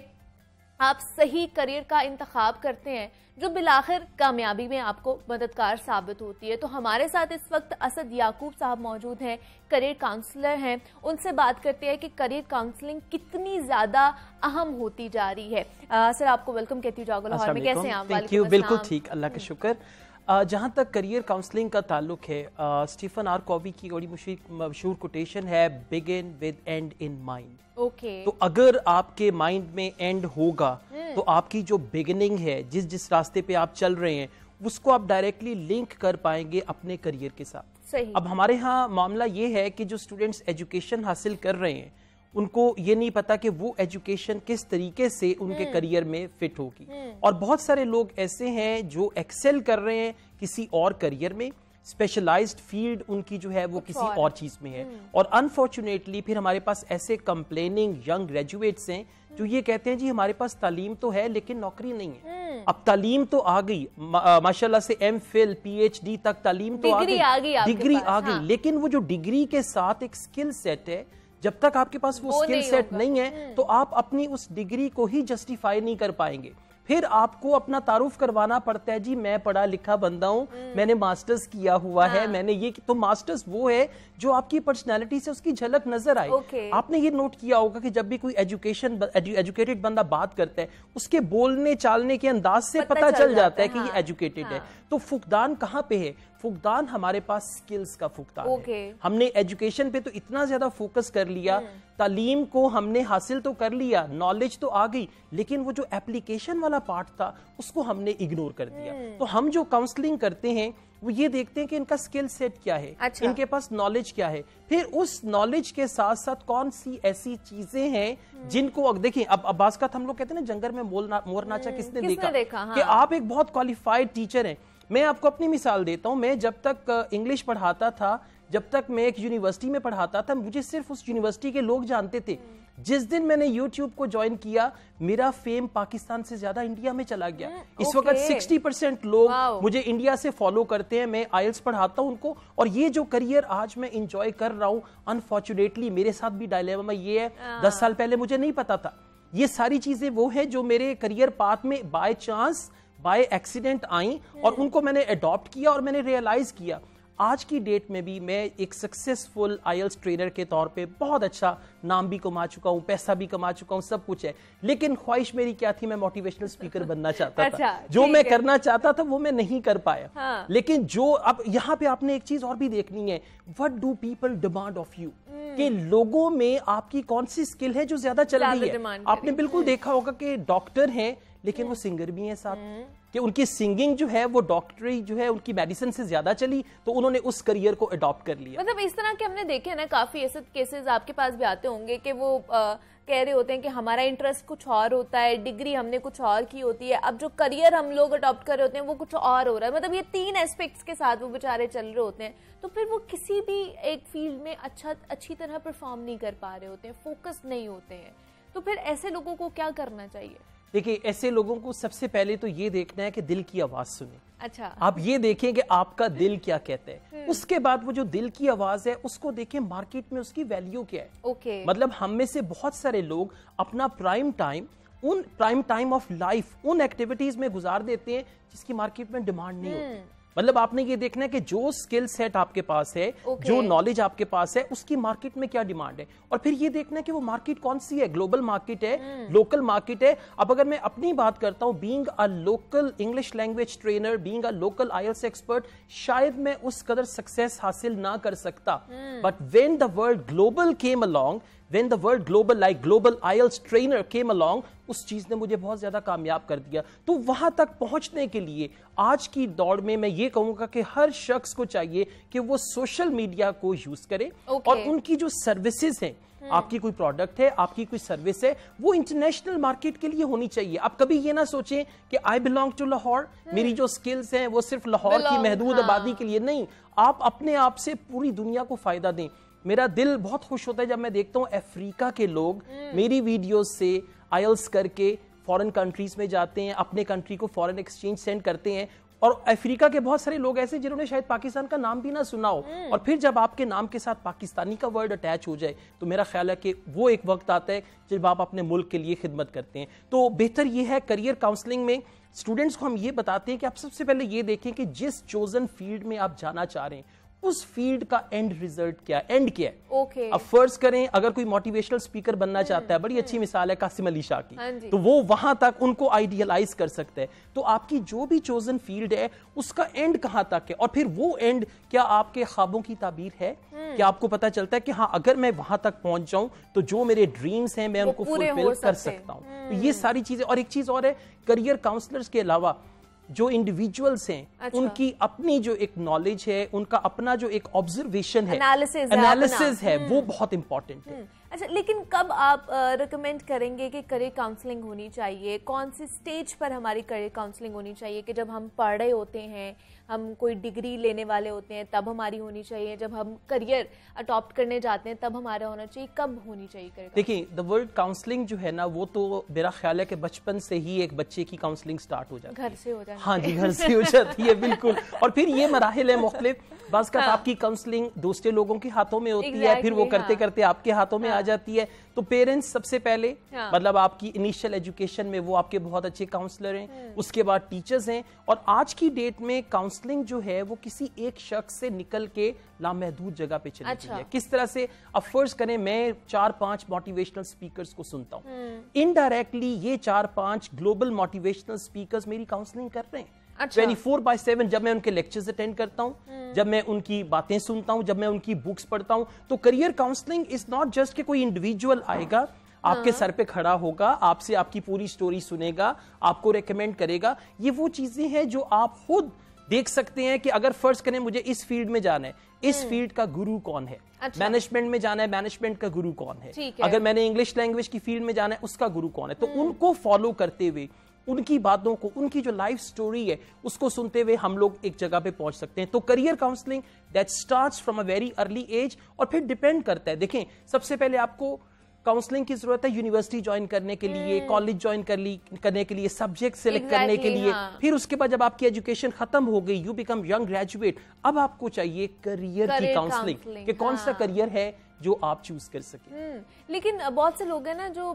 आप सही करियर का इंतखाब करते हैं जो बिलाखिर कामयाबी में आपको मददगार साबित होती है। तो हमारे साथ इस वक्त असद याकूब साहब मौजूद हैं, करियर काउंसलर हैं। उनसे बात करते हैं कि करियर काउंसलिंग कितनी ज़्यादा अहम होती जा रही है। सर, आपको वेलकम कहती हूँ जागो लाहौर में, कैसे हैं आप? थैंक यू, बिल्कुल ठीक, अल्लाह का शुक्र। जहाँ तक करियर काउंसलिंग का ताल्लुक है, स्टीफन आर कॉवी की बड़ी मशहूर कोटेशन है, begin with end in mind. तो अगर आपके माइंड में एंड होगा तो आपकी जो बिगिनिंग है, जिस रास्ते पे आप चल रहे हैं, उसको आप डायरेक्टली लिंक कर पाएंगे अपने करियर के साथ। सही। अब हमारे यहाँ मामला ये है कि जो स्टूडेंट्स एजुकेशन हासिल कर रहे हैं उनको ये नहीं पता कि वो एजुकेशन किस तरीके से उनके करियर में फिट होगी। और बहुत सारे लोग ऐसे हैं जो एक्सेल कर रहे हैं किसी और करियर में, स्पेशलाइज्ड फील्ड उनकी जो है वो किसी और चीज में है। और अनफॉर्चुनेटली फिर हमारे पास ऐसे कंप्लेनिंग यंग ग्रेजुएट्स हैं जो ये कहते हैं जी हमारे पास तालीम तो है लेकिन नौकरी नहीं है। अब तालीम तो आ गई, माशाल्लाह से एमफिल PhD तक तालीम तो डिग्री आ गई, लेकिन वो जो डिग्री के साथ एक स्किल सेट है, जब तक आपके पास वो स्किल सेट नहीं है तो आप अपनी उस डिग्री को ही जस्टिफाई नहीं कर पाएंगे। फिर आपको अपना तारुफ करवाना पड़ता है, जी मैं पढ़ा लिखा बंदा हूँ, मैंने मास्टर्स किया हुआ है, मैंने ये। तो मास्टर्स वो है जो आपकी पर्सनालिटी से उसकी झलक नजर आए। आपने ये नोट किया होगा कि जब भी कोई एजुकेटेड बंदा बात करता है, उसके बोलने चालने के अंदाज से पता चल जाता है कि ये एजुकेटेड है। तो फुकदान कहाँ पे है? फुकदान हमारे पास स्किल्स का फुकदान Okay. है। हमने एजुकेशन पे तो इतना ज्यादा फोकस कर लिया, तालीम को हमने हासिल तो कर लिया, नॉलेज तो आ गई, लेकिन वो जो एप्लीकेशन वाला पार्ट था उसको हमने इग्नोर कर दिया। तो हम जो काउंसलिंग करते हैं वो ये देखते हैं कि इनका स्किल सेट क्या है, अच्छा। इनके पास नॉलेज क्या है, फिर उस नॉलेज के साथ साथ कौन सी ऐसी चीजें हैं जिनको देखिए, अब अब्बास का हम लोग कहते हैं ना, जंगल में मोर नाचा किसने देखा, हाँ। कि आप एक बहुत क्वालिफाइड टीचर हैं। मैं आपको अपनी मिसाल देता हूं, मैं जब तक इंग्लिश पढ़ाता था, जब तक मैं एक यूनिवर्सिटी में पढ़ाता था, मुझे सिर्फ उस यूनिवर्सिटी के लोग जानते थे। जिस दिन मैंने YouTube को ज्वाइन किया, मेरा फेम पाकिस्तान से ज्यादा इंडिया में चला गया। इस वक्त 60% लोग मुझे इंडिया से फॉलो करते हैं, मैं आइल्स पढ़ाता हूं उनको, और ये जो करियर आज मैं इंजॉय कर रहा हूं, अनफॉर्चुनेटली मेरे साथ भी डायलेमा ये है, 10 साल पहले मुझे नहीं पता था। ये सारी चीजें वो है जो मेरे करियर पाथ में बाय चांस, बाय एक्सीडेंट आई, और उनको मैंने अडॉप्ट किया और मैंने रियलाइज किया। आज की डेट में भी मैं एक सक्सेसफुल आईएलटीएस ट्रेनर के तौर पे बहुत अच्छा नाम भी कमा चुका हूं, पैसा भी कमा चुका हूं, सब कुछ है, लेकिन ख्वाहिश मेरी क्या थी, मैं मोटिवेशनल स्पीकर बनना चाहता था। जो मैं करना चाहता था वो मैं नहीं कर पाया। हाँ। लेकिन जो अब यहाँ पे आपने एक चीज और भी देखनी है, what do people demand of you, कि लोगों में आपकी कौन सी स्किल है जो ज्यादा चल रही है। आपने बिल्कुल देखा होगा कि डॉक्टर हैं लेकिन वो सिंगर भी हैं साथ, कि उनकी सिंगिंग जो है वो डॉक्टरी जो है उनकी मेडिसिन से ज्यादा चली, तो उन्होंने उस करियर को अडॉप्ट कर लिया। मतलब इस तरह के हमने देखे हैं ना, काफी ऐसे केसेस आपके पास भी आते होंगे कि वो कह रहे होते हैं कि हमारा इंटरेस्ट कुछ और होता है, डिग्री हमने कुछ और की होती है, अब जो करियर हम लोग अडॉप्ट कर रहे होते हैं वो कुछ और हो रहा है। मतलब ये 3 एस्पेक्ट्स के साथ वो बेचारे चल रहे होते हैं, तो फिर वो किसी भी एक फील्ड में अच्छी तरह परफॉर्म नहीं कर पा रहे होते हैं, फोकस नहीं होते हैं। तो फिर ऐसे लोगों को क्या करना चाहिए? देखिए, ऐसे लोगों को सबसे पहले तो ये देखना है कि दिल की आवाज सुने। अच्छा, आप ये देखें कि आपका दिल क्या कहता है, उसके बाद वो जो दिल की आवाज है उसको देखें मार्केट में उसकी वैल्यू क्या है। ओके। मतलब हम में से बहुत सारे लोग अपना प्राइम टाइम ऑफ लाइफ उन एक्टिविटीज में गुजार देते हैं जिसकी मार्केट में डिमांड नहीं होती। मतलब आपने ये देखना है कि जो स्किल सेट आपके पास है, जो नॉलेज आपके पास है, उसकी मार्केट में क्या डिमांड है, और फिर ये देखना है कि वो मार्केट कौन सी है, ग्लोबल मार्केट है, लोकल मार्केट है। अब अगर मैं अपनी बात करता हूं, being a local English language trainer, being a local IELTS expert, शायद मैं उस कदर सक्सेस हासिल ना कर सकता, but when the world global came along, when the world global like global IELTS trainer came along, उस चीज ने मुझे बहुत ज्यादा कामयाब कर दिया। तो वहां तक पहुंचने के लिए आज की दौड़ में मैं ये कहूंगा कि हर शख्स को चाहिए कि वो सोशल मीडिया को यूज करे, और उनकी जो सर्विसेज हैं, आपकी कोई प्रोडक्ट है, आपकी कोई सर्विस है, वो इंटरनेशनल मार्केट के लिए होनी चाहिए। आप कभी ये ना सोचें कि आई बिलोंग टू लाहौर, मेरी जो स्किल्स हैं वो सिर्फ लाहौर की महदूद आबादी के लिए नहीं, आप अपने आप से पूरी दुनिया को फायदा दें। मेरा दिल बहुत खुश होता है जब मैं देखता हूँ अफ्रीका के लोग मेरी वीडियोस से आईएलटीएस करके फॉरेन कंट्रीज में जाते हैं, अपने कंट्री को फॉरेन एक्सचेंज सेंड करते हैं, और अफ्रीका के बहुत सारे लोग ऐसे जिन्होंने शायद पाकिस्तान का नाम भी ना सुना हो, और फिर जब आपके नाम के साथ पाकिस्तानी का वर्ड अटैच हो जाए तो मेरा ख्याल है कि वो एक वक्त आता है जब आप अपने मुल्क के लिए खिदमत करते हैं। तो बेहतर ये है, करियर काउंसलिंग में स्टूडेंट्स को हम ये बताते हैं कि आप सबसे पहले ये देखें कि जिस चोजन फील्ड में आप जाना चाह रहे हैं उस फील्ड का एंड रिजल्ट क्या है, एंड क्या है। ओके। अब फर्ज करें अगर कोई मोटिवेशनल स्पीकर बनना चाहता है, बड़ी अच्छी मिसाल है कासिम अली शाह की, तो वो वहां तक उनको आइडियलाइज कर सकता है। तो आपकी जो भी चोजन फील्ड है उसका एंड कहां तक है, और फिर वो एंड क्या आपके ख्वाबों की ताबीर है, क्या आपको पता चलता है कि हाँ अगर मैं वहां तक पहुंच जाऊं तो जो मेरे ड्रीम्स हैं मैं उनको फुलफिल कर सकता हूं। तो ये सारी चीजें, और एक चीज और है, करियर काउंसलर्स के अलावा जो इंडिविजुअल्स हैं, उनकी अपनी जो एक नॉलेज है, उनका अपना जो एक ऑब्जर्वेशन है, एनालिसिस है, वो बहुत इंपॉर्टेंट है। अच्छा, लेकिन कब आप रिकमेंड करेंगे कि करियर काउंसलिंग होनी चाहिए? कौन सी स्टेज पर हमारी करियर काउंसलिंग होनी चाहिए? कि जब हम पढ़ रहे होते हैं, हम कोई डिग्री लेने वाले होते हैं, तब हमारी होनी चाहिए? जब हम करियर अडॉप्ट करने जाते हैं तब हमारा होना चाहिए? कब होनी चाहिए करियर? देखिए, द वर्ड काउंसलिंग जो है ना, वो तो मेरा ख्याल है कि बचपन से ही एक बच्चे की काउंसलिंग स्टार्ट हो जाती है, घर से हो जाती है। हाँ जी, घर से हो जाती है, बिल्कुल। और फिर ये मराहिल है मुख्तलिफ, बस का आपकी काउंसलिंग दूसरे लोगों के हाथों में होती है, फिर वो करते करते आपके हाथों में आ जाती है। तो पेरेंट्स सबसे पहले, मतलब आपकी इनिशियल एजुकेशन में वो आपके बहुत अच्छे काउंसलर हैं, उसके बाद टीचर्स हैं, और आज की डेट में काउंसलिंग जो है वो किसी एक शख्स से निकल के लामहदूद जगह पे चली गई है। किस तरह से? अब फर्ज करें मैं 4-5 मोटिवेशनल स्पीकर्स को सुनता हूँ, इनडायरेक्टली ये 4-5 ग्लोबल मोटिवेशनल स्पीकर्स मेरी काउंसलिंग कर रहे हैं। अच्छा। 24/7 जब मैं उनके लेक्चर्स अटेंड करता हूँ, जब मैं उनकी बातें सुनता हूँ, जब मैं उनकी बुक्स पढ़ता हूँ, तो career counselling is not just कि कोई इंडिविजुअल आएगा आपके सर पे खड़ा होगा, आपसे आपकी पूरी स्टोरी सुनेगा, आपको रेकमेंड करेगा। ये वो चीजें हैं जो आप खुद देख सकते हैं कि अगर फर्ज करें मुझे इस फील्ड में जाना है, इस फील्ड का गुरु कौन है। अच्छा। मैनेजमेंट में जाना है, मैनेजमेंट का गुरु कौन है। है। अगर मैंने इंग्लिश लैंग्वेज की फील्ड में जाना है, उसका गुरु कौन है। तो उनको फॉलो करते हुए, उनकी बातों को, उनकी जो लाइफ स्टोरी है उसको सुनते हुए हम लोग एक जगह पे पहुंच सकते हैं। तो career counselling that starts from a very early age, और फिर डिपेंड करता है। देखें, सबसे पहले आपको काउंसलिंग की जरूरत है यूनिवर्सिटी ज्वाइन करने के लिए, कॉलेज ज्वाइन करने के लिए, सब्जेक्ट सेलेक्ट करने के लिए। फिर उसके बाद जब आपकी एजुकेशन खत्म हो गई, यू बिकम यंग ग्रेजुएट, अब आपको चाहिए करियर की काउंसलिंग कि कौन सा करियर है जो आप चूज कर सके। लेकिन बहुत से लोग हैं ना जो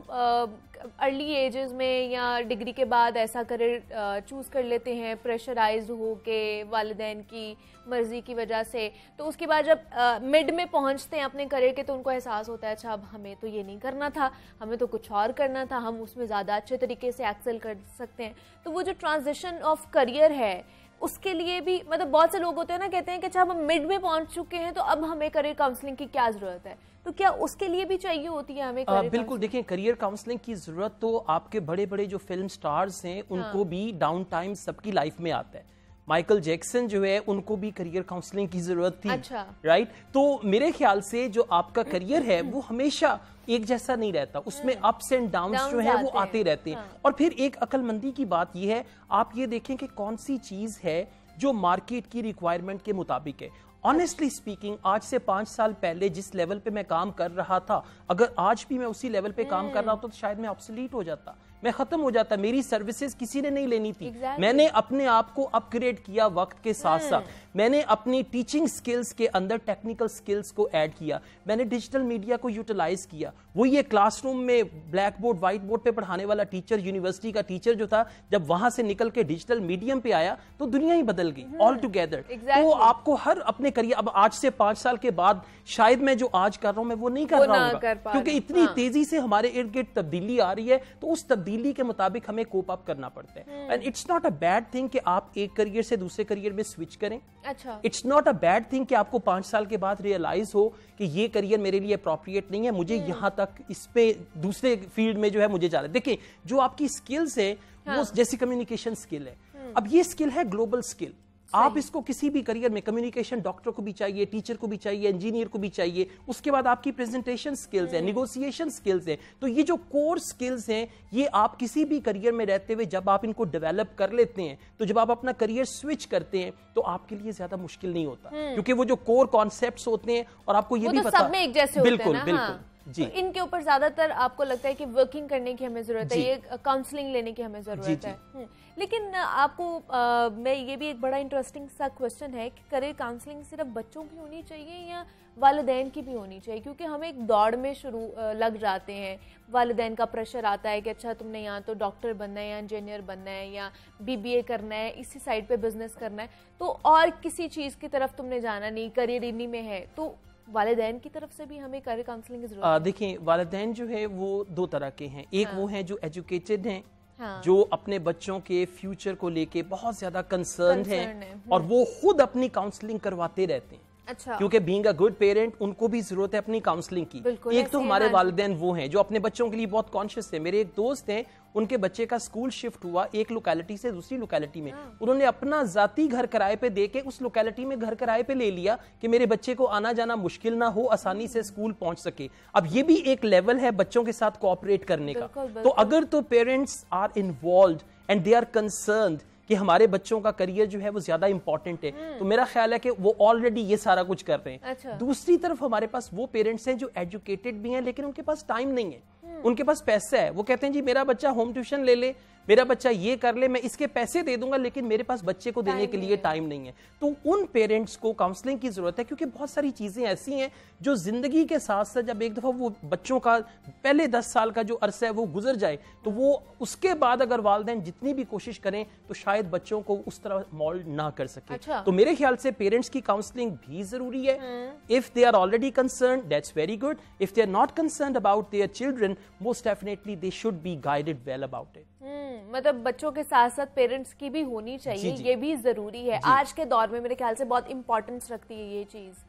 अर्ली एजेस में या डिग्री के बाद ऐसा करियर चूज कर लेते हैं प्रेशराइज्ड हो के वालिदैन की मर्जी की वजह से। तो उसके बाद जब मिड में पहुंचते हैं अपने करियर के, तो उनको एहसास होता है अच्छा अब हमें तो ये नहीं करना था, हमें तो कुछ और करना था, हम उसमें ज़्यादा अच्छे तरीके से एक्सेल कर सकते हैं। तो वो जो ट्रांजिशन ऑफ करियर है उसके लिए भी मतलब बहुत से लोग होते हैं ना, कहते हैं कि अच्छा हम मिड में पहुंच चुके हैं तो अब हमें करियर काउंसलिंग की क्या जरूरत है। तो क्या उसके लिए भी चाहिए होती है हमें करियर बिल्कुल। देखिए, करियर काउंसलिंग की जरूरत तो आपके बड़े बड़े जो फिल्म स्टार्स हैं उनको भी डाउन टाइम सबकी लाइफ में आता है। माइकल जैक्सन जो है उनको भी करियर काउंसलिंग की जरूरत थी। अच्छा। राइट। तो मेरे ख्याल से जो आपका करियर है वो हमेशा एक जैसा नहीं रहता, उसमें अप्स एंड डाउन्स जो है वो आते रहते हैं। और फिर एक अक्लमंदी की बात ये है, आप ये देखें कि कौन सी चीज है जो मार्केट की रिक्वायरमेंट के मुताबिक है। ऑनेस्टली स्पीकिंग, आज से 5 साल पहले जिस लेवल पे मैं काम कर रहा था, अगर आज भी मैं उसी लेवल पे काम कर रहा होता तो शायद मैं ऑब्सोलीट हो जाता, मैं खत्म हो जाता। मेरी सर्विसेज किसी ने नहीं लेनी थी। मैंने अपने आप को अपग्रेड किया वक्त के साथ साथ। मैंने अपनी टीचिंग स्किल्स के अंदर टेक्निकल स्किल्स को ऐड किया, मैंने डिजिटल मीडिया को यूटिलाइज किया। वो ये क्लासरूम में ब्लैक बोर्ड व्हाइट बोर्ड पे पढ़ाने वाला टीचर, यूनिवर्सिटी का टीचर जो था, जब वहां से निकल के डिजिटल मीडियम पे आया तो दुनिया ही बदल गई ऑल टुगेदर। तो आपको हर अपने करियर, अब आज से 5 साल के बाद शायद मैं जो आज कर रहा हूं मैं वो नहीं कर रहा हूं, क्योंकि इतनी तेजी से हमारे इर्द गिर्द तब्दीली आ रही है। तो उस तब्दीली के मुताबिक हमें कोप अप करना पड़ता है। And it's not a bad thing कि आप एक करियर से दूसरे करियर में स्विच करें। अच्छा। It's not a bad thing कि आपको 5 साल के बाद रियलाइज हो कि ये करियर मेरे लिए अप्रोप्रिएट नहीं है, मुझे यहां तक इस पे दूसरे फील्ड में जो है मुझे जाना है। देखिए, जो आपकी स्किल्स है वो जैसी कम्युनिकेशन स्किल है, अब ये स्किल है ग्लोबल स्किल। आप इसको किसी भी करियर में, कम्युनिकेशन डॉक्टर को भी चाहिए, टीचर को भी चाहिए, इंजीनियर को भी चाहिए। उसके बाद आपकी प्रेजेंटेशन स्किल्स है, निगोशिएशन स्किल्स है। तो ये जो कोर स्किल्स हैं, ये आप किसी भी करियर में रहते हुए जब आप इनको डेवलप कर लेते हैं, तो जब आप अपना करियर स्विच करते हैं तो आपके लिए ज्यादा मुश्किल नहीं होता, क्योंकि वो जो कोर कॉन्सेप्ट्स होते हैं और आपको ये भी पता, सब में एक जैसे होते हैं ना। बिल्कुल बिल्कुल जी। तो इनके ऊपर ज्यादातर आपको लगता है कि वर्किंग करने की हमें जरूरत है, ये काउंसलिंग लेने की हमें जरूरत है। लेकिन आपको मैं ये भी एक बड़ा इंटरेस्टिंग सा क्वेश्चन है कि करियर काउंसलिंग सिर्फ बच्चों की होनी चाहिए या वालिदैन की भी होनी चाहिए? क्योंकि हम एक दौड़ में लग जाते हैं, वालिदैन का प्रेशर आता है कि अच्छा तुमने यहाँ तो डॉक्टर बनना है या इंजीनियर बनना है या BBA करना है, इसी साइड पे बिजनेस करना है, तो और किसी चीज की तरफ तुमने जाना नहीं, करियर इन्हीं में है। तो वालिदैन की तरफ से भी हमें करियर काउंसलिंग की जरूरत है? देखिए, वालिदैन जो है वो 2 तरह के हैं। एक वो हैं जो एजुकेटेड हैं, जो अपने बच्चों के फ्यूचर को लेके बहुत ज्यादा कंसर्न हैं और वो खुद अपनी काउंसलिंग करवाते रहते हैं। अच्छा। क्योंकि बीइंग अ गुड पेरेंट उनको भी जरूरत है अपनी काउंसलिंग की। एक तो हमारे वालिदैन वो हैं जो अपने बच्चों के लिए बहुत कॉन्शियस है। मेरे एक दोस्त हैं, उनके बच्चे का स्कूल शिफ्ट हुआ एक लोकेलिटी से दूसरी लोकेलिटी में, उन्होंने अपना जाती घर किराए पे देके उस लोकेलिटी में घर किराए पे ले लिया कि मेरे बच्चे को आना जाना मुश्किल ना हो, आसानी से स्कूल पहुंच सके। अब ये भी एक लेवल है बच्चों के साथ कोऑपरेट करने का। तो अगर तो parents are involved and they are concerned कि हमारे बच्चों का करियर जो है वो ज्यादा इंपॉर्टेंट है, तो मेरा ख्याल है कि वो ऑलरेडी ये सारा कुछ कर रहे हैं। अच्छा। दूसरी तरफ हमारे पास वो पेरेंट्स हैं जो एजुकेटेड भी हैं लेकिन उनके पास टाइम नहीं है, उनके पास पैसा है। वो कहते हैं जी मेरा बच्चा होम ट्यूशन ले ले, मेरा बच्चा ये कर ले, मैं इसके पैसे दे दूंगा लेकिन मेरे पास बच्चे को देने के लिए टाइम नहीं है। तो उन पेरेंट्स को काउंसलिंग की जरूरत है, क्योंकि बहुत सारी चीजें ऐसी हैं जो जिंदगी के साथ साथ जब एक दफा वो बच्चों का पहले 10 साल का जो अरसा है वो गुजर जाए, तो वो उसके बाद अगर वालिदैन जितनी भी कोशिश करें तो शायद बच्चों को उस तरह मोल्ड ना कर सके। अच्छा। तो मेरे ख्याल से पेरेंट्स की काउंसलिंग भी जरूरी है। If they are already concerned, that's very good. If they are not concerned about their children, most definitely they should be guided well about it. मतलब बच्चों के साथ साथ पेरेंट्स की भी होनी चाहिए, ये भी जरूरी है। आज के दौर में मेरे ख्याल से बहुत इंपॉर्टेंस रखती है ये चीज।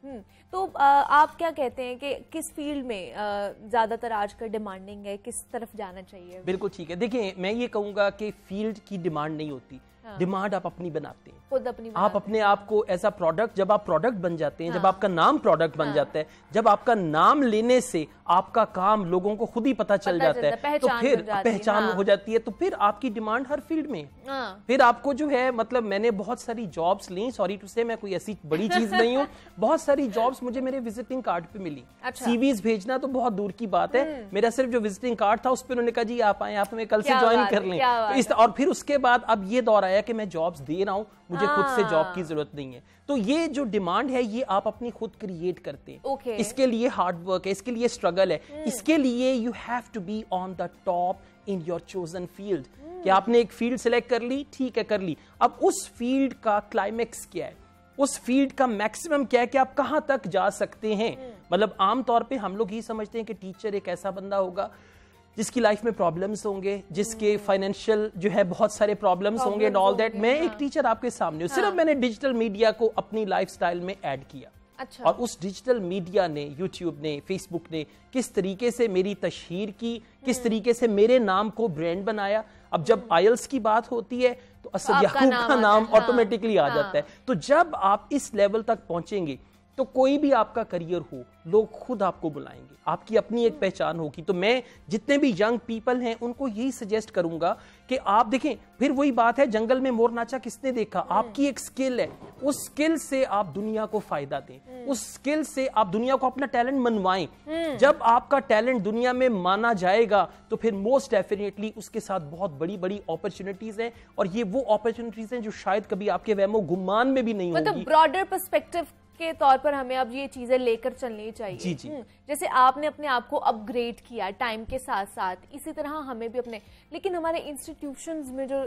तो आप क्या कहते हैं कि किस फील्ड में ज्यादातर आजकल डिमांडिंग है, किस तरफ जाना चाहिए? बिल्कुल ठीक है। देखिए, मैं ये कहूंगा कि फील्ड की डिमांड नहीं होती, डिमांड आप अपनी बनाते हैं, खुद अपनी आप अपने आप को एज अ प्रोडक्ट, जब आप प्रोडक्ट बन जाते हैं, जब आपका नाम प्रोडक्ट बन जाता है, जब आपका नाम लेने से आपका काम लोगों को खुद ही पता चल जाता है, तो फिर पहचान हो जाती है, तो फिर आपकी डिमांड हर फील्ड में। फिर आपको जो है, मतलब मैंने बहुत सारी जॉब्स ली, सॉरी टू से मैं कोई ऐसी बड़ी चीज नहीं हूँ, बहुत सारी जॉब्स मुझे मेरे विजिटिंग कार्ड पे मिली। सीवीज भेजना तो बहुत दूर की बात है, मेरा सिर्फ जो विजिटिंग कार्ड था उस पर उन्होंने कहा जी आप आए, आप हमें कल से ज्वाइन कर लें। और फिर उसके बाद अब ये दौर आया कि मैं जॉब्स दे रहा हूँ, मुझे खुद से जॉब की जरूरत नहीं है। तो ये जो डिमांड है ये आप अपनी खुद क्रिएट करते हैं। इसके लिए हार्ड वर्क है, इसके लिए स्ट्रगल है, इसके लिए you have to be on the top in your chosen field. कि आपने एक फील्ड सिलेक्ट कर ली, ठीक है कर ली, अब उस फील्ड का क्लाइमेक्स क्या है, उस फील्ड का मैक्सिमम क्या है कि आप कहां तक जा सकते हैं। मतलब आमतौर पे हम लोग ये समझते हैं कि टीचर एक ऐसा बंदा होगा जिसकी लाइफ में प्रॉब्लम्स होंगे, जिसके फाइनेंशियल जो है बहुत सारे प्रॉब्लम्स होंगे एंड ऑल दैट। मैं एक टीचर आपके सामने हूं, सिर्फ मैंने डिजिटल मीडिया को अपनी लाइफस्टाइल में ऐड किया। अच्छा। और उस डिजिटल मीडिया ने, यूट्यूब ने, फेसबुक ने किस तरीके से मेरी तशहीर की, किस तरीके से मेरे नाम को ब्रांड बनाया। अब जब आयल्स की बात होती है तो असद याकूब का नाम ऑटोमेटिकली आ जाता है। तो जब आप इस लेवल तक पहुंचेंगे तो कोई भी आपका करियर हो, लोग खुद आपको बुलाएंगे, आपकी अपनी एक पहचान होगी। तो मैं जितने भी यंग पीपल हैं उनको यही सजेस्ट करूंगा कि आप देखें, फिर वही बात है, जंगल में मोर नाचा किसने देखा, आपकी एक स्किल है, उस स्किल से आप दुनिया को फायदा दें, उस स्किल से आप दुनिया को अपना टैलेंट मनवाएं। जब आपका टैलेंट दुनिया में माना जाएगा तो फिर मोस्ट डेफिनेटली उसके साथ बहुत बड़ी बड़ी अपॉर्चुनिटीज हैं, और ये वो अपॉर्चुनिटीज हैं जो शायद कभी आपके वहमो गुमान में भी नहीं होगी। मतलब ब्रॉडर पर्सपेक्टिव के तौर पर हमें अब ये चीजें लेकर चलनी चाहिए। जी जी। जैसे आपने अपने आप को अपग्रेड किया टाइम के साथ साथ, इसी तरह हमें भी अपने, लेकिन हमारे इंस्टीट्यूशंस में जो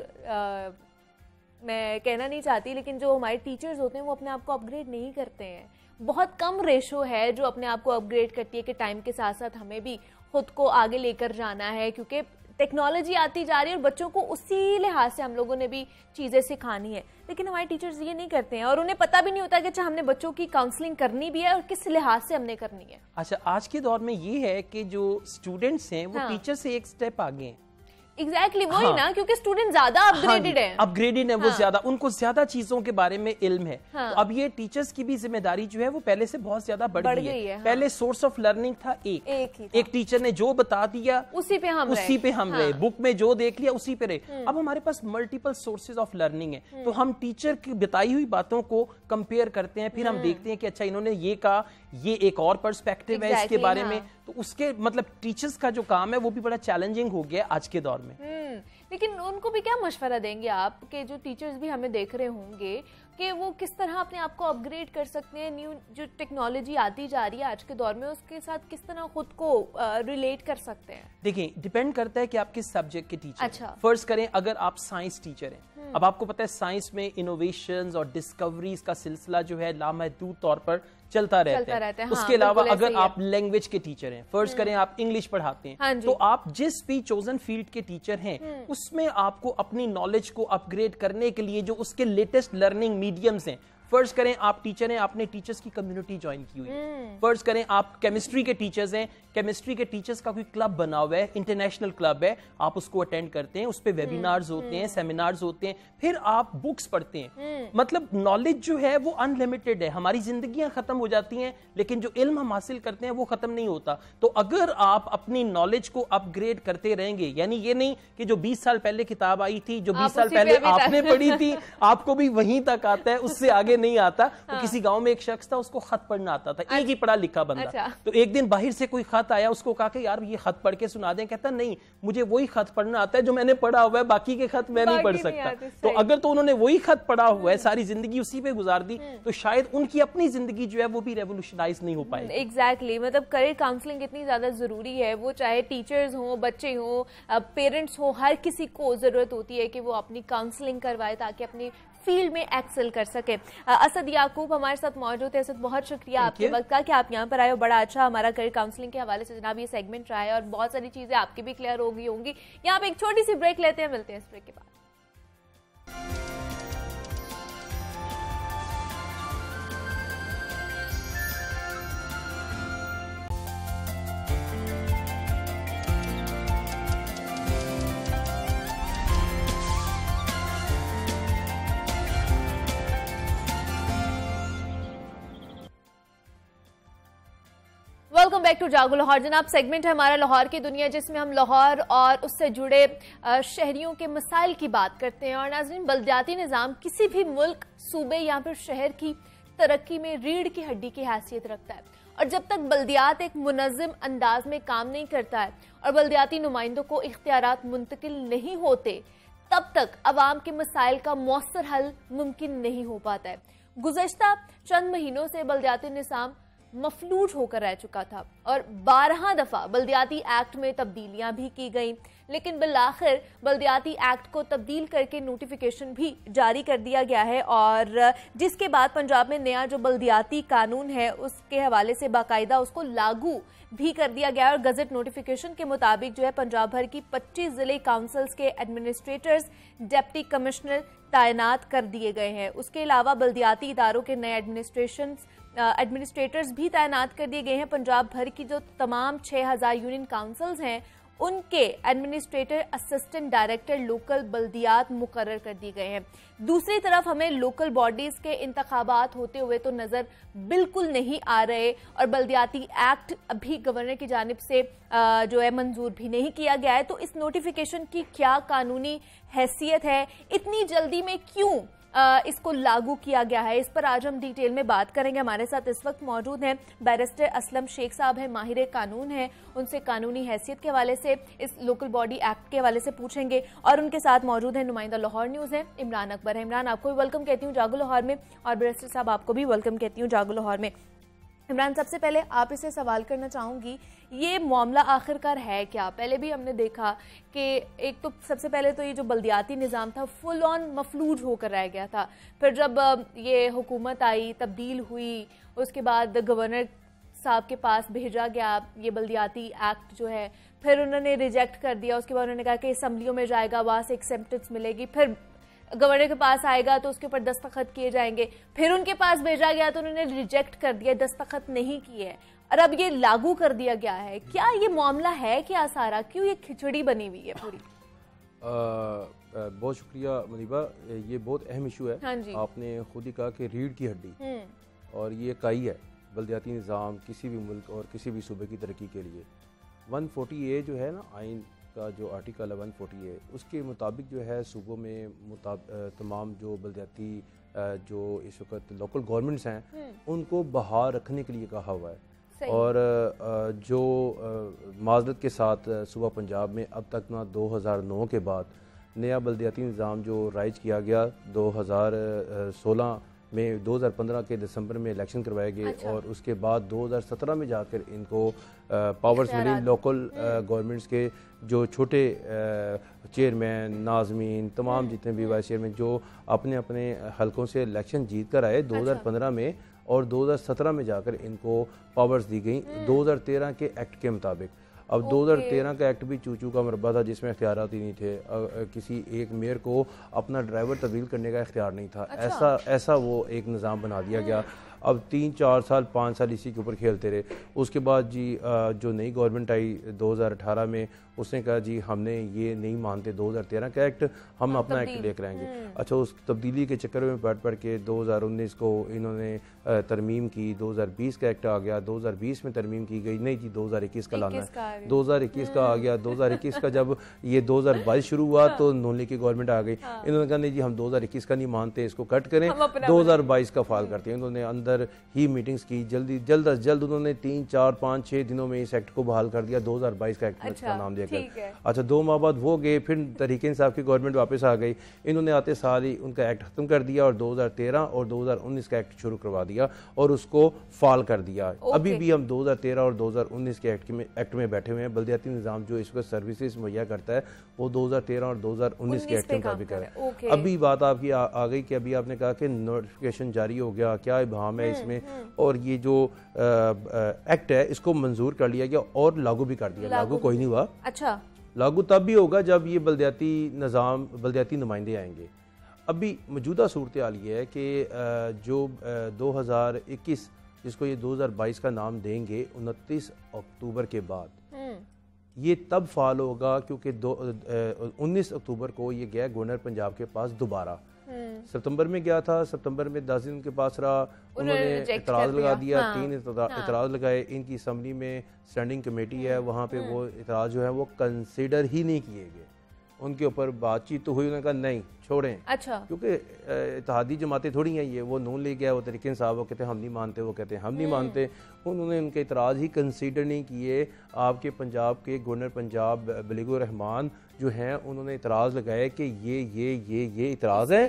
मैं कहना नहीं चाहती, लेकिन जो हमारे टीचर्स होते हैं वो अपने आप को अपग्रेड नहीं करते हैं। बहुत कम रेशो है जो अपने आप को अपग्रेड करती है कि टाइम के साथ साथ हमें भी खुद को आगे लेकर जाना है, क्योंकि टेक्नोलॉजी आती जा रही है और बच्चों को उसी लिहाज से हम लोगों ने भी चीजें सिखानी है। लेकिन हमारे टीचर्स ये नहीं करते हैं और उन्हें पता भी नहीं होता कि अच्छा हमने बच्चों की काउंसलिंग करनी भी है और किस लिहाज से हमने करनी है। अच्छा, आज के दौर में ये है कि जो स्टूडेंट्स हैं वो टीचर से एक स्टेप आगे हैं। एग्जैक्टली वही ना, क्योंकि स्टूडेंट ज्यादा अपग्रेडेड है, अपग्रेडेड है, वो ज्यादा, उनको ज्यादा चीजों के बारे में इल्म है। तो अब ये टीचर्स की भी जिम्मेदारी जो है वो पहले से बहुत ज्यादा बढ़ गई है। पहले सोर्स ऑफ लर्निंग था एक टीचर ने जो बता दिया उसी पे हम रहे, बुक में जो देख लिया उसी पे रहे। अब हमारे पास मल्टीपल सोर्सेज ऑफ लर्निंग है, तो हम टीचर की बताई हुई बातों को कंपेयर करते हैं, फिर हम देखते हैं कि अच्छा इन्होंने ये कहा, ये एक और पर्सपेक्टिव है इसके बारे में। तो उसके मतलब टीचर्स का जो काम है वो भी बड़ा चैलेंजिंग हो गया आज के दौर में। लेकिन उनको भी क्या मशवरा देंगे आप कि जो टीचर्स भी हमें देख रहे होंगे कि वो किस तरह अपने आप को अपग्रेड कर सकते हैं, न्यू जो टेक्नोलॉजी आती जा रही है आज के दौर में उसके साथ किस तरह खुद को रिलेट कर सकते हैं? देखिए, डिपेंड करता है कि आप किस सब्जेक्ट के टीचर हैं। फर्स्ट करें, अगर आप साइंस टीचर हैं, अब आपको पता है साइंस में इनोवेशंस और डिस्कवरीज का सिलसिला जो है लामहदूद तौर पर चलता रहता है। उसके अलावा अगर आप लैंग्वेज के टीचर हैं, फर्स्ट करें आप इंग्लिश पढ़ाते हैं, तो आप जिस भी चोजन फील्ड के टीचर हैं उसमें आपको अपनी नॉलेज को अपग्रेड करने के लिए जो उसके लेटेस्ट लर्निंग मीडियम्स हैं, फर्ज करें आप टीचर हैं, आपने टीचर्स की कम्युनिटी ज्वाइन की हुई है। फर्ज करें आप केमिस्ट्री के टीचर्स हैं, केमिस्ट्री के टीचर्स का कोई क्लब बना हुआ है, इंटरनेशनल क्लब है, आप उसको अटेंड करते हैं, उस पे वेबिनार्स होते हैं, सेमिनार्स होते हैं, फिर आप बुक्स पढ़ते हैं। मतलब नॉलेज जो है वो अनलिमिटेड है। हमारी जिंदगियां खत्म हो जाती हैं लेकिन जो इल्म हम हासिल करते हैं वो खत्म नहीं होता। तो अगर आप अपनी नॉलेज को अपग्रेड करते रहेंगे, यानी ये नहीं कि जो 20 साल पहले किताब आई थी, जो 20 साल पहले आपने पढ़ी थी, आपको भी वहीं तक आता है, उससे आगे नहीं आता। तो किसी गांव में एक शख्स था, उसको खत पढ़ना आता था, एक ही पढ़ा लिखा बंदा। तो एक दिन बाहर से कोई खत आया, उसको कहा कि यार ये खत पढ़ के सुना दें। कहता नहीं, मुझे वही खत पढ़ना आता है जो मैंने पढ़ा हुआ है, बाकी के खत मैं नहीं पढ़ सकता। तो अगर तो उन्होंने वही खत पढ़ा हुआ है, सारी जिंदगी उसी पे गुजार दी, तो शायद उनकी अपनी जिंदगी जो है वो भी रेवोल्यूशनाइज नहीं हो पाएगी। एग्जैक्टली, मतलब करियर काउंसलिंग इतनी ज्यादा जरूरी है, वो चाहे टीचर्स हो, बच्चे हो, पेरेंट्स हो, हर किसी को जरूरत होती है कि वो अपनी काउंसलिंग करवाए ताकि अपनी फील्ड में एक्सेल कर सके। असद याकूब हमारे साथ मौजूद है। असद, बहुत शुक्रिया आपके वक्त का कि आप यहाँ पर आए हो। बड़ा अच्छा हमारा करियर काउंसलिंग के हवाले से जनाब ये सेगमेंट रहा है और बहुत सारी चीजें आपकी भी क्लियर हो गई होंगी। यहाँ पे एक छोटी सी ब्रेक लेते हैं, मिलते हैं इस ब्रेक के बाद। वेलकम बैक टू जागो लाहौर। जनाब सेगमेंट है हमारा लाहौर की दुनिया, जिसमें हम लाहौर और उससे जुड़े शहरियों के मसाइल की बात करते हैं। और नाज़रीन, बल्दियाती निज़ाम किसी भी मुल्क, सूबे या फिर शहर की तरक्की में रीढ़ की हड्डी की हैसियत रखता है। और जब तक बल्दियात एक मुनज़्ज़म अंदाज में काम नहीं करता है और बल्दियाती नुमाइंदों को इख्तियारात मुंतकिल नहीं होते, तब तक अवाम के मसाइल का मौसर हल मुमकिन नहीं हो पाता है। गुज़श्ता चंद महीनों से बल्दियाती निज़ाम मफलूज होकर रह चुका था और 12 दफा बल्दियाती एक्ट में तब्दीलियां भी की गई, लेकिन बिलाखिर बल्दियाती एक्ट को तब्दील करके नोटिफिकेशन भी जारी कर दिया गया है। और जिसके बाद पंजाब में नया जो बल्दियाती कानून है उसके हवाले से बाकायदा उसको लागू भी कर दिया गया है। और गजट नोटिफिकेशन के मुताबिक जो है पंजाब भर की 25 जिले काउंसिल्स के एडमिनिस्ट्रेटर्स, डिप्टी कमिश्नर तैनात कर दिए गए हैं। उसके अलावा बल्दियाती इदारों के नए एडमिनिस्ट्रेटर्स भी तैनात कर दिए गए हैं। पंजाब भर की जो तमाम 6000 यूनियन काउंसिल्स हैं उनके एडमिनिस्ट्रेटर, असिस्टेंट डायरेक्टर लोकल बल्दियात मुकर्रर कर दिए गए हैं। दूसरी तरफ हमें लोकल बॉडीज के इंतखाबात होते हुए तो नजर बिल्कुल नहीं आ रहे और बल्दियाती एक्ट अभी गवर्नर की जानिब से जो है मंजूर भी नहीं किया गया है। तो इस नोटिफिकेशन की क्या कानूनी हैसियत है, इतनी जल्दी में क्यों इसको लागू किया गया है, इस पर आज हम डिटेल में बात करेंगे। हमारे साथ इस वक्त मौजूद हैं बैरिस्टर असलम शेख साहब हैं, माहिर कानून हैं। उनसे कानूनी हैसियत के हवाले से, इस लोकल बॉडी एक्ट के हवाले से पूछेंगे। और उनके साथ मौजूद हैं नुमाइंदा लाहौर न्यूज़ हैं इमरान अकबर है। इमरान, आपको भी वेलकम कहती हूँ जागो लाहौर में, और बैरिस्टर साहब आपको भी वेलकम कहती हूँ जागो लाहौर में। इमरान, सबसे पहले आप इसे सवाल करना चाहूँगी, ये मामला आखिरकार है क्या? पहले भी हमने देखा कि एक तो सबसे पहले तो ये जो बल्दियाती निज़ाम था फुल ऑन मफलूज होकर रह गया था। फिर जब ये हुकूमत आई, तब्दील हुई, उसके बाद गवर्नर साहब के पास भेजा गया ये बल्दियाती एक्ट जो है, फिर उन्होंने रिजेक्ट कर दिया। उसके बाद उन्होंने कहा कि असम्बलियों में जाएगा, वहाँ से एक्सेप्टेंस मिलेगी, फिर गवर्नर के पास आएगा तो उसके ऊपर दस्तखत किए जाएंगे, फिर उनके पास भेजा गया तो उन्होंने रिजेक्ट कर दिया, दस्तखत नहीं किए, और अब ये लागू कर दिया गया है। क्या ये मामला है क्या सारा, क्यों ये खिचड़ी बनी हुई है पूरी? बहुत शुक्रिया मुनीबा, ये बहुत अहम इशू है। हाँ जी। आपने खुद ही कहा कि रीढ़ की हड्डी, और ये काई है बल्दियाती निज़ाम किसी भी मुल्क और किसी भी सूबे की तरक्की के लिए। 140A जो है ना आइन का जो आर्टिकल है 140A, उसके मुताबिक जो है सूबों में तमाम जो बल्दियाती जो इस वक्त लोकल गवर्नमेंट्स हैं उनको बहाल रखने के लिए कहा हुआ है। और जो माजरत के साथ सूबा पंजाब में अब तक ना 2009 के बाद नया बल्दियाती निज़ाम जो राइज किया गया 2016 में, 2015 के दिसंबर में इलेक्शन करवाए गए। अच्छा। और उसके बाद 2017 में जाकर इनको पावर्स मिली लोकल गवर्नमेंट्स के, जो छोटे चेयरमैन, नाज़मीन, तमाम जितने भी वाइस चेयरमैन जो अपने अपने हलकों से इलेक्शन जीत कर आए 2015 में, और 2017 में जाकर इनको पावर्स दी गई 2013 के एक्ट के मुताबिक। अब 2013 का एक्ट भी चूचू का मरबा था, जिसमें इख्तियारात ही नहीं थे। किसी एक मेयर को अपना ड्राइवर तब्दील करने का इख्तियार नहीं था। अच्छा। ऐसा वो एक निज़ाम बना दिया गया। अब 3-4 साल 5 साल इसी के ऊपर खेलते रहे। उसके बाद जी जो नई गवर्नमेंट आई 2018 में, उसने कहा जी हमने ये नहीं मानते 2013 का एक्ट, हम अपना एक्ट लेकर आएंगे। अच्छा, उस तब्दीली के चक्कर में पढ़ के 2019 को इन्होंने तरमीम की, 2020 का एक्ट आ गया, 2020 में तरमीम की गई, नहीं जी 2021 का लाना है, 2021 का आ गया। 2021 का जब ये 2022 शुरू हुआ तो नून लीग की गवर्नमेंट आ गई। इन्होंने कहा नहीं जी हम 2021 का नहीं मानते, इसको कट करें, 2022 का फाल करते हैं। इन्होंने अंदर अंदर ही मीटिंग्स की, जल्द अज जल्द उन्होंने 3, 4, 5, 6 दिनों में इस एक्ट को बहाल कर दिया, 2022 का एक्ट का नाम देकर। अच्छा 2 माह बाद वो गए, फिर तहरीक इंसाफ की गवर्नमेंट वापस आ गई, इन्होंने आते साल ही उनका एक्ट खत्म कर दिया और 2013 और 2019 का एक्ट शुरू करवा दिया और उसको फाल कर दिया। अभी भी हम 2013 और 2019 के एक्ट में बैठे हुए हैं। बल्दियाती निज़ाम जो इस वक्त सर्विसेज मुहैया करता है वो 2013 और 2019 के एक्ट के मुताबिक है। अभी बात आपकी आ गई कि अभी आपने कहा कि नोटिफिकेशन जारी हो गया, क्या इबहम है इसमें, और ये जो एक्ट है इसको मंजूर कर लिया गया और लागू भी कर दिया। लागू कोई नहीं हुआ। अच्छा, लागू तब भी होगा जब ये बल्दियाती निज़ाम, बल्दियाती नुमाइंदे आएंगे। अभी मौजूदा सूरत हाल ये है कि जो 2021 जिसको ये 2022 का नाम देंगे 29 अक्टूबर के बाद, ये तब फाल होगा क्योंकि 19 अक्टूबर को ये गया गवर्नर पंजाब के पास दोबारा। सितंबर में गया था, सितंबर में 10 दिन उनके पास रहा, उन्होंने इतराज़ लगा दिया। 3 इतराज़ लगाए। इनकी असम्बली में स्टैंडिंग कमेटी है, वहाँ पे वो इतराज़ जो है वो कंसिडर ही नहीं किए गए। उनके ऊपर बातचीत तो हुई, उन्होंने कहा नहीं छोड़ें। अच्छा, क्योंकि इत्तेहादी जमातें थोड़ी हैं ये, वो नून ले गया, वो तरीके इंसाफ, वो कहते हैं हम नहीं मानते, वो कहते हैं हम नहीं मानते। उन्होंने उनके इतराज़ ही कंसीडर नहीं किए। आपके पंजाब के गवर्नर पंजाब बलीगुर रहमान जो हैं उन्होंने इतराज़ लगाए कि ये इतराज़ है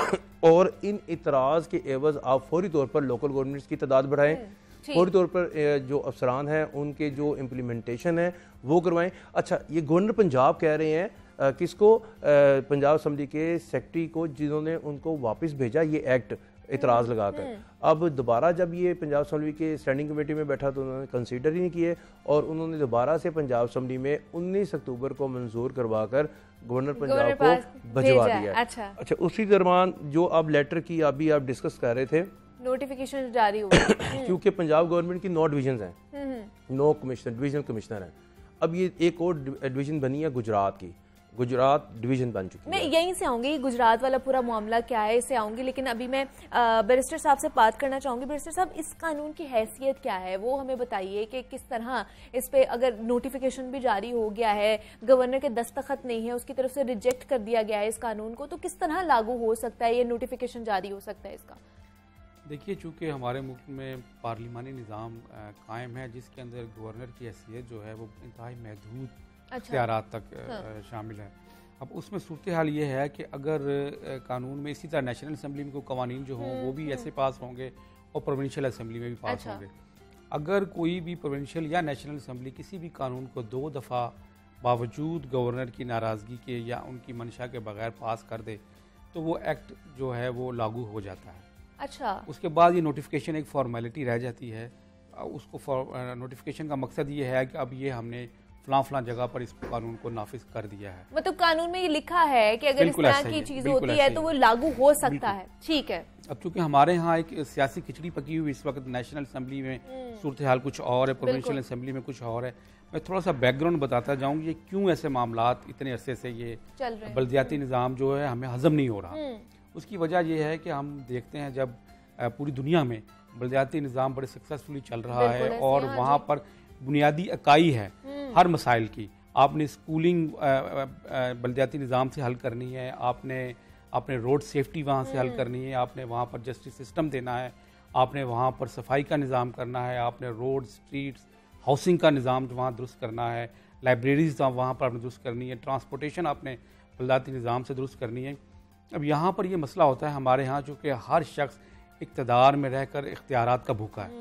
और इन इतराज़ के एवज़ आप फौरी तौर पर लोकल गवर्नमेंट्स की तादाद बढ़ाएं, फौरी तौर पर जो अफसरान हैं उनके जो इम्प्लीमेंटेशन है वो करवाएं। अच्छा, ये गवर्नर पंजाब कह रहे हैं किसको, पंजाब असम्बली के सेक्रेटरी को, जिन्होंने उनको वापस भेजा ये एक्ट इतराज़ लगाकर। अब दोबारा जब ये पंजाब असम्बली के स्टैंडिंग कमेटी में बैठा तो उन्होंने कंसीडर ही नहीं किए और उन्होंने दोबारा से पंजाब असम्बली में 19 अक्टूबर को मंजूर करवाकर गवर्नर पंजाब को भिजवा दिया। अच्छा, उसी दरमियान जो अब लेटर की अभी आप डिस्कस कर रहे थे, नोटिफिकेशन जारी हुआ क्योंकि पंजाब गवर्नमेंट की 9 डिवीजन हैं, 9 कमिश्नर, डिवीजन कमिश्नर हैं। अब ये एक और डिवीजन बनी है गुजरात की, गुजरात डिवीजन बन चुकी है। मैं यहीं से आऊंगी, गुजरात वाला पूरा मामला क्या है इससे आऊंगी, लेकिन अभी मैं बैरिस्टर साहब से बात करना चाहूंगी। बैरिस्टर साहब, इस कानून की हैसियत क्या है वो हमें बताइए कि किस तरह इस पे अगर नोटिफिकेशन भी जारी हो गया है, गवर्नर के दस्तखत नहीं है, उसकी तरफ से रिजेक्ट कर दिया गया है इस कानून को, तो किस तरह लागू हो सकता है, ये नोटिफिकेशन जारी हो सकता है इसका? देखिए, चूँकि हमारे मुल्क में पार्लिमानी निज़ाम कायम है जिसके अंदर गवर्नर की हैसियत जो है वो इंतहाई महदूद इख्तियारात तक शामिल है। अब उसमें सूरत हाल ये है कि अगर कानून में इसी तरह नेशनल असम्बली में कोई कवानीन जो हों वो भी ऐसे पास होंगे और प्रोविंशियल असम्बली में भी पास होंगे। अगर कोई भी प्रोविंशियल या नेशनल असम्बली किसी भी कानून को 2 दफ़ा बावजूद गवर्नर की नाराज़गी के या उनकी मंशा के बगैर पास कर दे तो वो एक्ट जो है वो लागू हो जाता है। अच्छा, उसके बाद ये नोटिफिकेशन एक फॉर्मेलिटी रह जाती है। उसको नोटिफिकेशन का मकसद ये है कि अब ये हमने फलां जगह पर इस कानून को नाफिज कर दिया है। मतलब कानून में ये लिखा है कि अगर इस तरह की चीज होती है तो वो लागू हो सकता है। ठीक है। अब चूंकि हमारे यहाँ एक सियासी खिचड़ी पकी हुई इस वक्त, नेशनल असम्बली में सूरत हाल कुछ और है, प्रोविंशियल असम्बली में कुछ और है। मैं थोड़ा सा बैकग्राउंड बताता जाऊँ ये क्यों ऐसे मामलात इतने अरसे से ये बल्दियाती निज़ाम जो है हमें हजम नहीं हो रहा। उसकी वजह यह है कि हम देखते हैं जब पूरी दुनिया में बल्दियाती निज़ाम बड़े सक्सेसफुली चल रहा है और वहाँ पर बुनियादी इकाई है हर मसाइल की। आपने स्कूलिंग बल्दियाती निज़ाम से हल करनी है, आपने रोड सेफ्टी वहाँ से हल करनी है, आपने वहाँ पर जस्टिस सिस्टम देना है, आपने वहाँ पर सफाई का निज़ाम करना है, आपने रोड, स्ट्रीट्स, हाउसिंग का निज़ाम वहाँ दुरुस्त करना है, लाइब्रेरीज वहाँ पर आपने दुरुस्त करनी है, ट्रांसपोर्टेशन आपने बल्दियाती निज़ाम से दुरुस्त करनी है। अब यहाँ पर ये मसला होता है हमारे यहाँ चूँकि हर शख्स इक़्तिदार में रहकर इख्तियारात का भूखा है।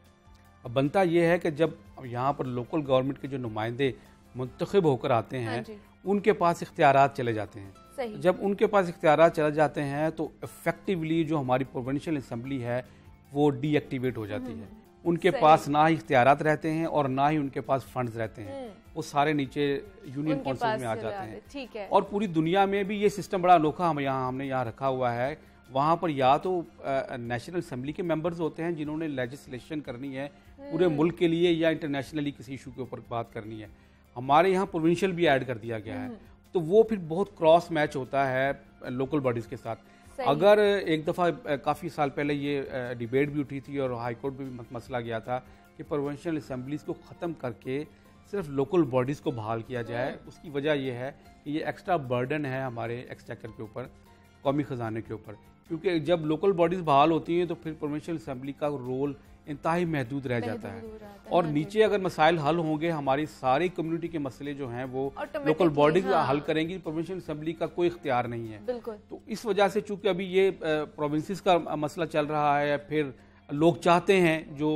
अब बनता यह है कि जब यहाँ पर लोकल गवर्नमेंट के जो नुमाइंदे मुंतखब होकर आते हैं उनके पास इख्तियारात चले जाते हैं। जब उनके पास इख्तियारात चले जाते हैं तो इफेक्टिवली जो हमारी प्रोविंशियल असम्बली है वो डीएक्टिवेट हो जाती है। उनके पास ना ही इख्तियारात रहते हैं और ना ही उनके पास फंड्स रहते हैं, वो सारे नीचे यूनियन काउंसिल में आ जाते हैं। ठीक है। और पूरी दुनिया में भी ये सिस्टम बड़ा अनोखा हमने यहाँ रखा हुआ है। वहाँ पर या तो नेशनल असम्बली के मेंबर्स होते हैं जिन्होंने लेजिस्लेशन करनी है पूरे मुल्क के लिए या इंटरनेशनली किसी इशू के ऊपर बात करनी है। हमारे यहाँ प्रोविंशियल भी ऐड कर दिया गया है, तो वो फिर बहुत क्रॉस मैच होता है लोकल बॉडीज़ के साथ। अगर एक दफ़ा काफ़ी साल पहले ये डिबेट भी उठी थी और हाई कोर्ट में भी मसला गया था कि प्रोविंशियल असम्बलीज़ को ख़त्म करके सिर्फ लोकल बॉडीज़ को बहाल किया जाए। उसकी वजह यह है कि ये एक्स्ट्रा बर्डन है हमारे एक्सचेकर के ऊपर। कौमी ख़जाने के ऊपर, क्योंकि जब लोकल बॉडीज़ बहाल होती हैं तो फिर प्रोविंशियल असम्बली का रोल इंतहाई महदूद रह जाता है। और नीचे अगर मसाइल हल होंगे, हमारी सारी कम्युनिटी के मसले जो हैं वो लोकल बॉडी हल करेंगी, प्रोविंशियल असम्बली का कोई इख्तियार नहीं है। तो इस वजह से चूंकि अभी ये प्रोविंसेस का मसला चल रहा है, फिर लोग चाहते हैं, जो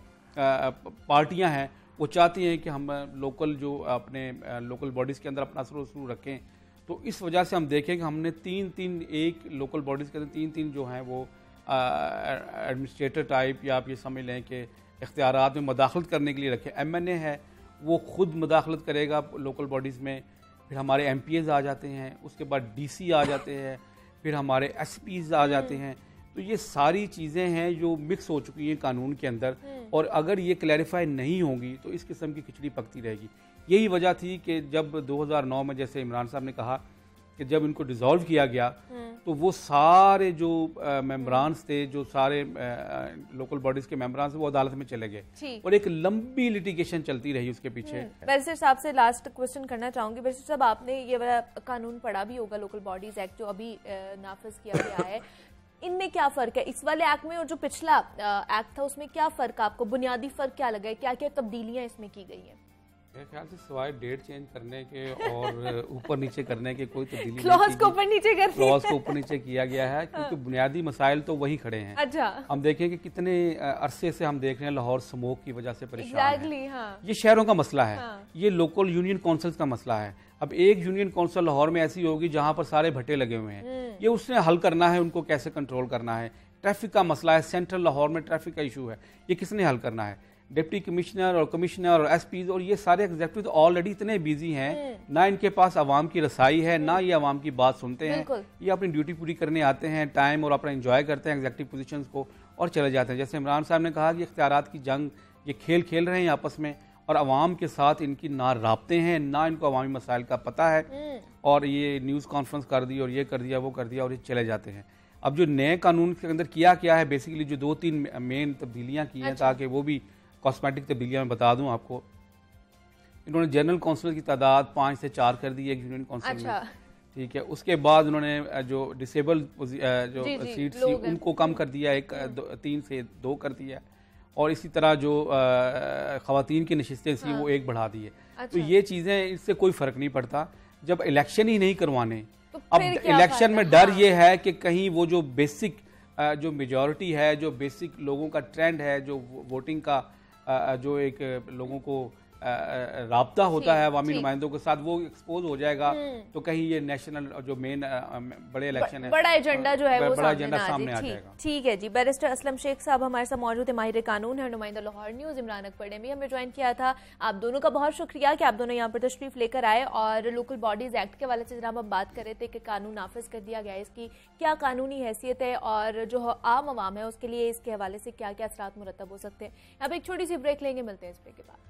पार्टियां हैं वो चाहती हैं कि हम लोकल जो अपने लोकल बॉडीज़ के अंदर अपना असर रखें, तो इस वजह से हम देखें कि हमने तीन एक लोकल बॉडीज़ के अंदर तीन जो हैं वो एडमिनिस्ट्रेटर टाइप, या आप ये समझ लें कि इख्तियारात में मदाखलत करने के लिए रखे। MNA है वो खुद मदाखलत करेगा लोकल बॉडीज़ में, फिर हमारे MPs आ जाते हैं, उसके बाद DC आ जाते हैं, फिर हमारे SPs आ जाते हैं। तो ये सारी चीज़ें हैं जो मिक्स हो चुकी हैं कानून के अंदर, और अगर ये क्लैरिफाई नहीं होंगी तो इस किस्म की खिचड़ी पकती रहेगी। यही वजह थी कि जब 2009 में जैसे इमरान साहब ने कहा कि जब इनको डिसॉल्व किया गया तो वो सारे जो मेंबरान्स थे, जो सारे लोकल बॉडीज के मेंबरान्स, वो अदालत में चले गए और एक लंबी लिटिगेशन चलती रही उसके पीछे। बैरिस्टर साहब से लास्ट क्वेश्चन करना चाहूंगी। बैरिस्टर साहब, आपने ये वाला कानून पढ़ा भी होगा, लोकल बॉडीज एक्ट जो अभी नाफिज किया गया है, इनमें क्या फर्क है इस वाले एक्ट में और जो पिछला एक्ट था उसमें? क्या फर्क, आपको बुनियादी फर्क क्या लगा है? क्या क्या तब्दीलियां इसमें की गई हैं? मेरे ख्याल से सिवाय डेट चेंज करने के और ऊपर नीचे करने के कोई तब्दीली क्लॉज को ऊपर नीचे कर क्लॉज को ऊपर नीचे किया गया है, क्योंकि बुनियादी मसाइल तो वही खड़े हैं। अच्छा, हम देखें कि कितने अरसे से हम देख रहे हैं लाहौर स्मोक की वजह से परेशान है। हाँ। ये शहरों का मसला है। ये लोकल यूनियन काउंसिल का मसला है। अब एक यूनियन काउंसिल लाहौर में ऐसी होगी जहां पर सारे भट्टे लगे हुए हैं, ये उसने हल करना है, उनको कैसे कंट्रोल करना है। ट्रैफिक का मसला है, सेंट्रल लाहौर में ट्रैफिक का इशू है, ये किसने हल करना है? डिप्टी कमिश्नर और कमिश्नर और SPs और ये सारे एग्जीक्यूटिव तो ऑलरेडी इतने बिजी हैं, ना इनके पास आवाम की रसाई है, ना ये आवाम की बात सुनते हैं। ये अपनी ड्यूटी पूरी करने आते हैं टाइम और अपना एंजॉय करते हैं एग्जीक्यूटिव पोजीशंस को और चले जाते हैं। जैसे इमरान साहब ने कहा कि इख्तियारात की जंग, ये खेल खेल रहे हैं आपस में, और आवाम के साथ इनकी ना राब्ते हैं, ना इनको अवामी मसाइल का पता है, और ये न्यूज़ कॉन्फ्रेंस कर दी और ये कर दिया वो कर दिया और ये चले जाते हैं। अब जो नए कानून के अंदर किया क्या है, बेसिकली जो 2-3 मेन तब्दीलियाँ की हैं, ताकि वो भी कॉस्मेटिक तब्दीलियाँ मैं बता दूं आपको। इन्होंने जनरल काउंसिल की तादाद 5 से 4 कर दी है यूनियन काउंसिल में, ठीक है। उसके बाद उन्होंने जो डिसेबल जो सीट थी उनको कम कर दिया, 3 से 2 कर दिया, और इसी तरह जो खवातीन की नशिस्तें थी वो 1 बढ़ा दी है। तो ये चीज़ें, इससे कोई फ़र्क नहीं पड़ता जब इलेक्शन ही नहीं करवाने। अब इलेक्शन में डर ये है कि कहीं वो जो बेसिक जो मेजॉरिटी है, जो बेसिक लोगों का ट्रेंड है, जो वोटिंग का जो एक लोगों को राब्ता होता है अवामी नुमाइंदों के साथ, वो एक्सपोज हो जाएगा, तो कहीं ये नेशनल जो मेन बड़े इलेक्शन है, बड़ा एजेंडा जो है वो बड़ा एजेंडा सामने आ जाएगा। ठीक है जी। बैरिस्टर असलम शेख साहब हमारे साथ मौजूद है, माहिर कानून है, नुमाइंदा लाहौर न्यूज़। इमरान अकबर ने भी हमें ज्वाइन किया था। आप दोनों का बहुत शुक्रिया कि आप दोनों यहाँ पर तशरीफ लेकर आए, और लोकल बॉडीज एक्ट के हवाले से जनाब हम बात कर रहे थे कि कानून नाफिज कर दिया गया है, इसकी क्या कानूनी हैसियत है और जो आम आवाम है उसके लिए इसके हवाले से क्या क्या असरात मुरतब हो सकते हैं। अब एक छोटी सी ब्रेक लेंगे, मिलते हैं इस ब्रेक के बाद।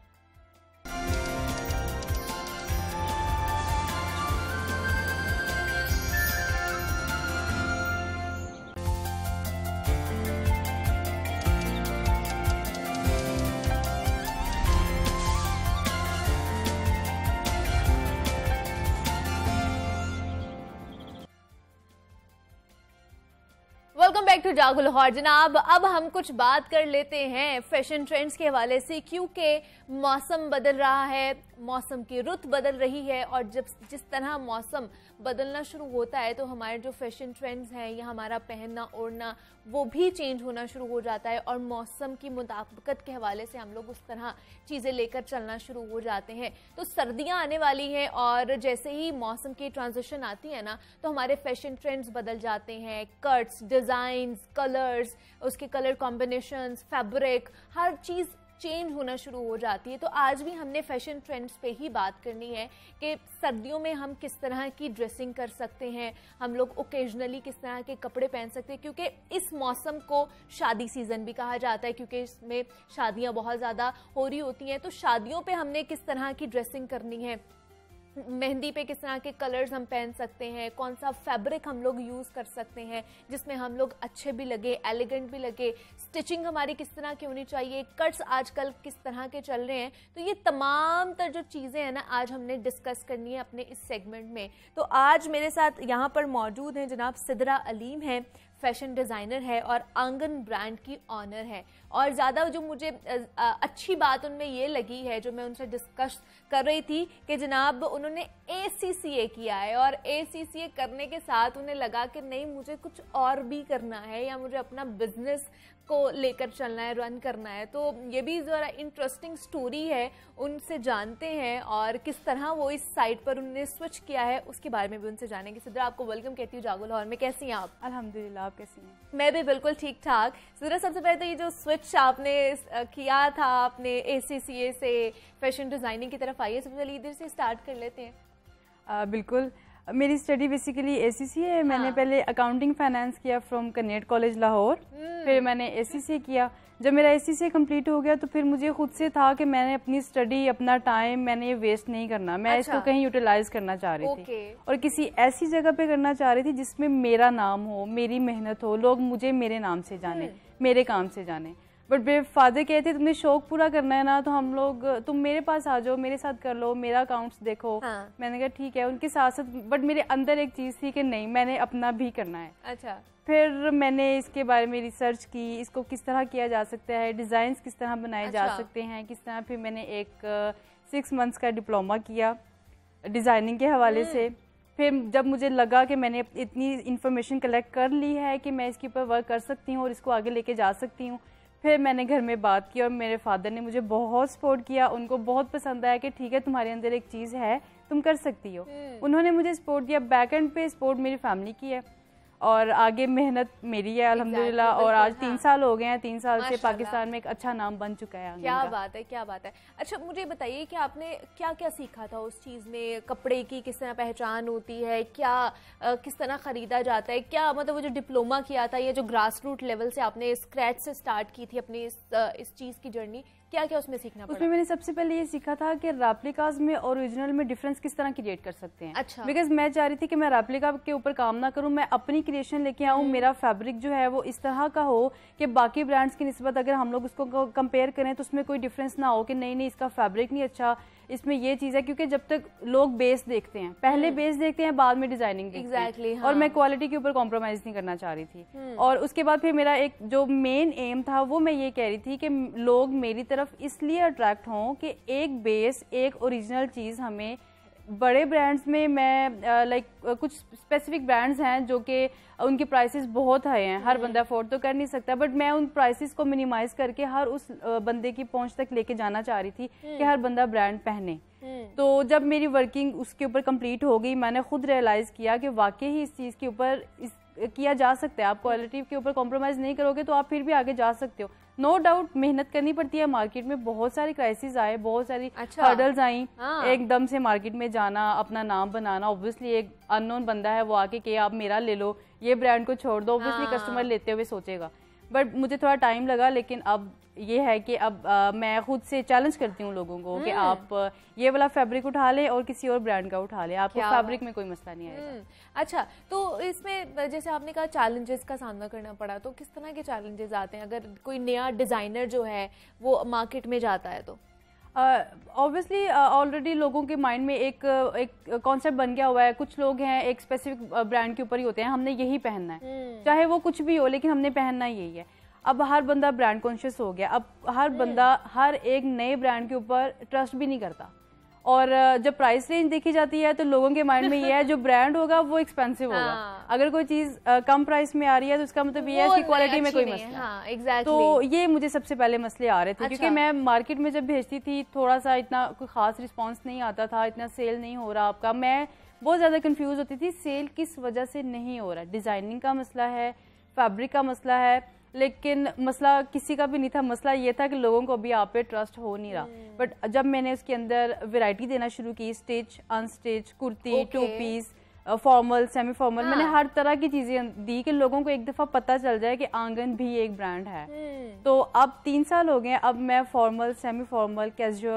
वेलकम बैक टू जागो लाहौर। जनाब, अब हम कुछ बात कर लेते हैं फैशन ट्रेंड्स के हवाले से, क्योंकि मौसम बदल रहा है, मौसम की रुत बदल रही है, और जब जिस तरह मौसम बदलना शुरू होता है तो हमारे जो फैशन ट्रेंड्स हैं या हमारा पहनना ओढ़ना वो भी चेंज होना शुरू हो जाता है, और मौसम की मुताबिकत के हवाले से हम लोग उस तरह चीज़ें लेकर चलना शुरू हो जाते हैं। तो सर्दियां आने वाली हैं, और जैसे ही मौसम की ट्रांजिशन आती है ना, तो हमारे फैशन ट्रेंड्स बदल जाते हैं। कट्स, डिज़ाइंस, कलर्स, उसके कलर कॉम्बिनेशंस, फैब्रिक, हर चीज़ चेंज होना शुरू हो जाती है। तो आज भी हमने फैशन ट्रेंड्स पे ही बात करनी है कि सर्दियों में हम किस तरह की ड्रेसिंग कर सकते हैं, हम लोग ओकेजनली किस तरह के कपड़े पहन सकते हैं, क्योंकि इस मौसम को शादी सीज़न भी कहा जाता है, क्योंकि इसमें शादियां बहुत ज़्यादा हो रही होती हैं। तो शादियों पे हमने किस तरह की ड्रेसिंग करनी है, मेहंदी पे किस तरह के कलर्स हम पहन सकते हैं, कौन सा फैब्रिक हम लोग यूज़ कर सकते हैं जिसमें हम लोग अच्छे भी लगे, एलिगेंट भी लगे, स्टिचिंग हमारी किस तरह की होनी चाहिए, कट्स आजकल किस तरह के चल रहे हैं। तो ये तमाम तर जो चीज़ें हैं ना आज हमने डिस्कस करनी है अपने इस सेगमेंट में। तो आज मेरे साथ यहाँ पर मौजूद हैं जनाब सिदरा अलीम हैं, फैशन डिज़ाइनर है और आंगन ब्रांड की ऑनर है। और ज़्यादा जो मुझे अच्छी बात उनमें ये लगी है जो मैं उनसे डिस्कस कर रही थी कि जनाब उन्होंने ACCA किया है और ACCA करने के साथ उन्हें लगा कि नहीं मुझे कुछ और भी करना है या मुझे अपना बिजनेस को लेकर चलना है, रन करना है। तो ये भी ज़रा इंटरेस्टिंग स्टोरी है, उनसे जानते हैं और किस तरह वो इस साइट पर उन्होंने स्विच किया है उसके बारे में भी उनसे जानेंगे। सिद्रा आपको वेलकम कहती हूँ जागो लाहौर में, कैसी हैं आप? अल्हम्दुलिल्लाह, आप कैसी हैं? मैं भी बिल्कुल ठीक ठाक। सिद्रा सबसे पहले तो ये जो स्विच आपने किया था आपने ACCA से फैशन डिज़ाइनिंग की तरफ आई है, सबसे पहले इधर से स्टार्ट कर लेते हैं। बिल्कुल, मेरी स्टडी बेसिकली ACCA है। मैंने पहले अकाउंटिंग फाइनेंस किया फ्रॉम कनेट कॉलेज लाहौर, फिर मैंने ACCA किया। जब मेरा ACCA कंप्लीट हो गया तो फिर मुझे खुद से था कि मैंने अपनी स्टडी, अपना टाइम मैंने ये वेस्ट नहीं करना, मैं इसको कहीं यूटिलाइज करना चाह रही थी और किसी ऐसी जगह पे करना चाह रही थी जिसमें मेरा नाम हो, मेरी मेहनत हो, लोग मुझे मेरे नाम से जाने, मेरे काम से जाने। बट मेरे फादर कहते तुमने शौक पूरा करना है ना तो हम लोग, तुम मेरे पास आ जाओ, मेरे साथ कर लो, मेरा अकाउंट्स देखो। मैंने कहा ठीक है, उनके साथ साथ बट मेरे अंदर एक चीज़ थी कि नहीं मैंने अपना भी करना है। अच्छा। फिर मैंने इसके बारे में रिसर्च की, इसको किस तरह किया जा सकता है, डिज़ाइंस किस तरह बनाए जा सकते हैं, किस तरह। फिर मैंने एक 6 मंथ्स का डिप्लोमा किया डिज़ाइनिंग के हवाले से। फिर जब मुझे लगा कि मैंने इतनी इन्फॉर्मेशन कलेक्ट कर ली है कि मैं इसके ऊपर वर्क कर सकती हूँ और इसको आगे लेके जा सकती हूँ, फिर मैंने घर में बात की और मेरे फादर ने मुझे बहुत सपोर्ट किया। उनको बहुत पसंद आया कि ठीक है तुम्हारे अंदर एक चीज़ है, तुम कर सकती हो। उन्होंने मुझे सपोर्ट दिया। बैक एंड पे सपोर्ट मेरी फैमिली की है और आगे मेहनत मेरी है अल्हम्दुलिल्लाह। और आज 3 साल हो गए हैं, 3 साल से पाकिस्तान में एक अच्छा नाम बन चुका है। क्या बात है, क्या बात है। अच्छा मुझे बताइए कि आपने क्या क्या सीखा था उस चीज़ में, कपड़े की किस तरह पहचान होती है, क्या किस तरह ख़रीदा जाता है, क्या मतलब वो जो डिप्लोमा किया था, ये जो ग्रास रूट लेवल से आपने स्क्रैच से स्टार्ट की थी अपनी इस चीज़ की जर्नी, क्या क्या उसमें सीखना पड़ा? उसमें मैंने सबसे पहले ये सीखा था कि रेप्लिकास में और ओरिजिनल में डिफरेंस किस तरह क्रिएट कर सकते हैं। अच्छा। बिकॉज मैं चाह रही थी कि मैं रेप्लिका के ऊपर काम ना करूं, मैं अपनी क्रिएशन लेके आऊं। मेरा फैब्रिक जो है वो इस तरह का हो कि बाकी ब्रांड्स की निस्बत अगर हम लोग उसको कंपेयर करें तो उसमें कोई डिफरेंस ना हो कि नहीं इसका फैब्रिक नहीं अच्छा, इसमें ये चीज़ है। क्योंकि जब तक लोग बेस देखते हैं, पहले बेस देखते हैं, बाद में डिजाइनिंग देखते हैं। और मैं क्वालिटी के ऊपर कॉम्प्रोमाइज नहीं करना चाह रही थी। और उसके बाद फिर मेरा एक जो मेन एम था वो मैं ये कह रही थी कि लोग मेरी तरफ इसलिए अट्रैक्ट हों कि एक बेस, एक ओरिजिनल चीज़ हमें बड़े ब्रांड्स में मैं लाइक कुछ स्पेसिफिक ब्रांड्स हैं जो कि उनके प्राइसेस बहुत हाई हैं, हर बंदा अफोर्ड तो कर नहीं सकता। बट मैं उन प्राइसेस को मिनिमाइज करके हर उस बंदे की पहुंच तक लेके जाना चाह रही थी कि हर बंदा ब्रांड पहने। तो जब मेरी वर्किंग उसके ऊपर कंप्लीट हो गई, मैंने खुद रियलाइज़ किया कि वाकई ही इस चीज़ के ऊपर किया जा सकता है। आप क्वालिटी के ऊपर कॉम्प्रोमाइज नहीं करोगे तो आप फिर भी आगे जा सकते हो। नो डाउट मेहनत करनी पड़ती है। मार्केट में बहुत सारी क्राइसिस आए, बहुत सारी हर्डल्स आई। एकदम से मार्केट में जाना, अपना नाम बनाना, ऑब्वियसली एक अननोन बंदा है वो आके कि आप मेरा ले लो, ये ब्रांड को छोड़ दो, ऑब्वियसली कस्टमर लेते हुए सोचेगा। बट मुझे थोड़ा टाइम लगा, लेकिन अब ये है कि अब मैं खुद से चैलेंज करती हूँ लोगों को कि आप ये वाला फैब्रिक उठा लें और किसी और ब्रांड का उठा लें, आपको फैब्रिक में कोई मसला नहीं आएगा। अच्छा, तो इसमें जैसे आपने कहा चैलेंजेस का सामना करना पड़ा, तो किस तरह के चैलेंजेस आते हैं अगर कोई नया डिज़ाइनर जो है वो मार्केट में जाता है? तो ऑब्वियसली ऑलरेडी लोगों के माइंड में एक कॉन्सेप्ट बन गया हुआ है। कुछ लोग हैं एक स्पेसिफिक ब्रांड के ऊपर ही होते हैं, हमने यही पहनना है, चाहे वो कुछ भी हो, लेकिन हमने पहनना यही है। अब हर बंदा ब्रांड कॉन्शियस हो गया। अब हर बंदा हर एक नए ब्रांड के ऊपर ट्रस्ट भी नहीं करता। और जब प्राइस रेंज देखी जाती है तो लोगों के माइंड में ये है जो ब्रांड होगा वो एक्सपेंसिव होगा। अगर कोई चीज कम प्राइस में आ रही है तो उसका मतलब ये है कि क्वालिटी में कोई मसला। तो ये मुझे सबसे पहले मसले आ रहे थे। क्योंकि मैं मार्केट में जब भेजती थी थोड़ा सा इतना कोई खास रिस्पॉन्स नहीं आता था, इतना सेल नहीं हो रहा आपका। मैं बहुत ज्यादा कंफ्यूज होती थी सेल किस वजह से नहीं हो रहा। डिजाइनिंग का मसला है, फैब्रिक का मसला है, लेकिन मसला किसी का भी नहीं था। मसला ये था कि लोगों को अभी आप पे ट्रस्ट हो नहीं रहा। बट जब मैंने उसके अंदर वैरायटी देना शुरू की, stitch, unstitch, kurti, two piece, formal, semi formal, मैंने हर तरह की चीजें दी कि लोगों को एक दफा पता चल जाए कि आंगन भी एक ब्रांड है। तो अब 3 साल हो गए, अब मैं फॉर्मल, सेमी फॉर्मल, कैजुअल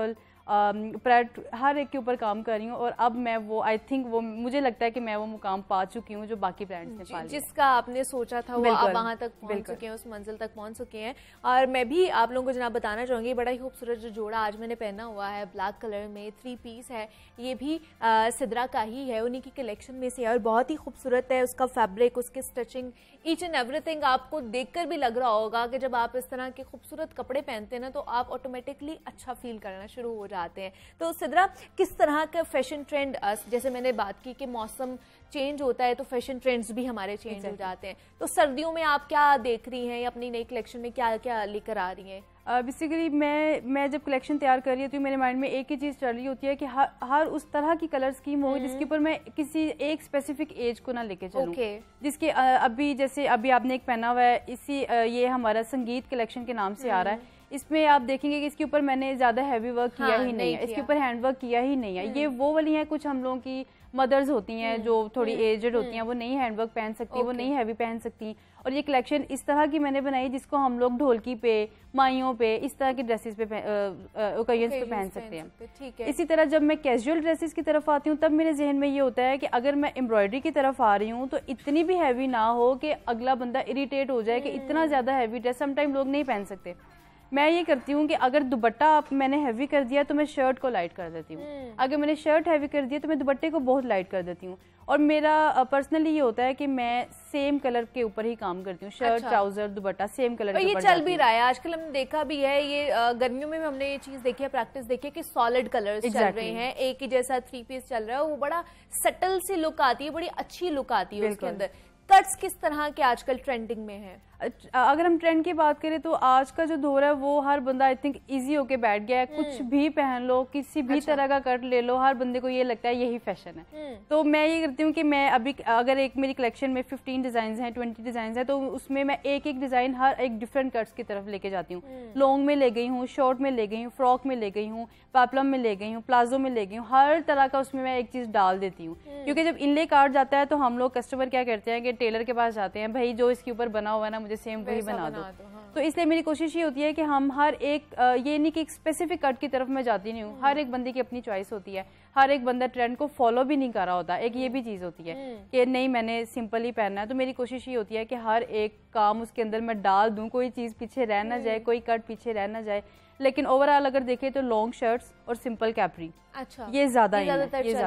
हर एक के ऊपर काम कर रही हूँ और अब मैं वो आई थिंक वो मुझे लगता है कि मैं वो मुकाम पा चुकी हूँ जो बाकी ब्रांड्स ने पा लिया। जिसका आपने सोचा था वो आप वहां तक पहुंच चुके हैं, उस मंजिल तक पहुंच चुके हैं। और मैं भी आप लोगों को जनाब बताना चाहूंगी, बड़ा ही खूबसूरत जो जोड़ा आज मैंने पहना हुआ है ब्लैक कलर में 3 पीस है, ये भी सिद्रा का ही है, उन्हीं की कलेक्शन में से है और बहुत ही खूबसूरत है। उसका फैब्रिक, उसकी स्टिचिंग, ईच एंड एवरीथिंग आपको देखकर भी लग रहा होगा कि जब आप इस तरह के खूबसूरत कपड़े पहनते हैं ना तो आप ऑटोमेटिकली अच्छा फील करना शुरू हो जाते हैं। तो सिद्रा, किस तरह का फैशन ट्रेंड, जैसे मैंने बात की कि मौसम चेंज होता है तो फैशन ट्रेंड्स भी हमारे चेंज हो जाते हैं, तो सर्दियों में आप क्या देख रही हैं, अपनी नई कलेक्शन में क्या क्या लेकर आ रही हैं? बेसिकली मैं जब कलेक्शन तैयार कर रही होती हूँ मेरे माइंड में एक ही चीज़ चल रही होती है कि हर उस तरह की कलर स्कीम हो जिसके ऊपर मैं किसी एक स्पेसिफिक एज को ना लेके चलूँ। जिसके अभी जैसे अभी आपने एक पहना हुआ है, इसी ये हमारा संगीत कलेक्शन के नाम से आ रहा है। इसमें आप देखेंगे कि इसके ऊपर मैंने ज्यादा हैवी वर्क किया ही नहीं है, इसके ऊपर हैंड वर्क किया ही नहीं है। ये वो वाली हैं, कुछ हम लोगों की मदर्स होती हैं जो थोड़ी एजड होती हैं, वो नहीं हैंड वर्क पहन सकती, वो नहीं हैवी पहन सकती। और ये कलेक्शन इस तरह की मैंने बनाई जिसको हम लोग ढोलकी पे, माइयों पे, इस तरह की ड्रेसेस पे ओकेजन्स पे पहन सकते हैं। ठीक है। इसी तरह जब मैं कैजुअल ड्रेसेस की तरफ आती हूँ तब मेरे जहन में ये होता है कि अगर मैं एम्ब्रॉयडरी की तरफ आ रही हूँ तो इतनी भी हैवी ना हो कि अगला बंदा इरिटेट हो जाए कि इतना ज्यादा हैवी ड्रेस समटाइम लोग नहीं पहन सकते। मैं ये करती हूँ कि अगर दुपट्टा मैंने हैवी कर दिया तो मैं शर्ट को लाइट कर देती हूँ, अगर मैंने शर्ट हैवी कर दिया तो मैं दुपट्टे को बहुत लाइट कर देती हूँ। और मेरा पर्सनली ये होता है कि मैं सेम कलर के ऊपर ही काम करती हूँ, shirt trouser dupatta same colour के ऊपर। ये चल भी रहा है आजकल, हमने देखा भी है, ये गर्मियों में भी हमने ये चीज देखी है, प्रैक्टिस देखी है कि सॉलिड कलर्स चल रहे हैं, एक ही जैसा 3 पीस चल रहा है, वो बड़ा सटल सी लुक आती है, बड़ी अच्छी लुक आती है उसके अंदर। कट्स किस तरह के आजकल ट्रेंडिंग में है? अगर हम ट्रेंड की बात करें तो आज का जो दौर है वो हर बंदा आई थिंक इजी होके बैठ गया है, कुछ भी पहन लो, किसी भी तरह का कट ले लो, हर बंदे को ये लगता है यही फैशन है। तो मैं ये करती हूँ कि मैं अभी अगर एक मेरी कलेक्शन में 15 डिजाइन हैं, 20 डिजाइन हैं, तो उसमें मैं एक एक डिजाइन हर एक डिफरेंट कट्स की तरफ लेके जाती हूँ। लॉन्ग में ले गई हूँ, शॉर्ट में ले गई हूँ, फ्रॉक में ले गई हूँ, पेप्लम में ले गई हूँ, प्लाजो में ले गई हूँ, हर तरह का उसमें मैं एक चीज डाल देती हूँ। क्योंकि जब इनले कार्ड जाता है तो हम लोग कस्टमर क्या करते हैं कि टेलर के पास जाते हैं, भाई जो इसके ऊपर बना हुआ है ना मुझे सेम वही बना दो। तो इसलिए मेरी कोशिश ये होती है कि हम हर एक ये नहीं कि एक स्पेसिफिक कट की तरफ मैं जाती नहीं हूँ, हर एक बंदे की अपनी चॉइस होती है, हर एक बंदा ट्रेंड को फॉलो भी नहीं कर रहा होता। एक ये भी चीज होती है कि नहीं मैंने सिंपल ही पहनना है, तो मेरी कोशिश ये होती है कि हर एक काम उसके अंदर मैं डाल दूं, कोई चीज पीछे रह ना जाए, कोई कट पीछे रह ना जाए। लेकिन ओवरऑल अगर देखें तो लॉन्ग शर्ट्स और सिंपल कैपरी, अच्छा ये ज्यादा है।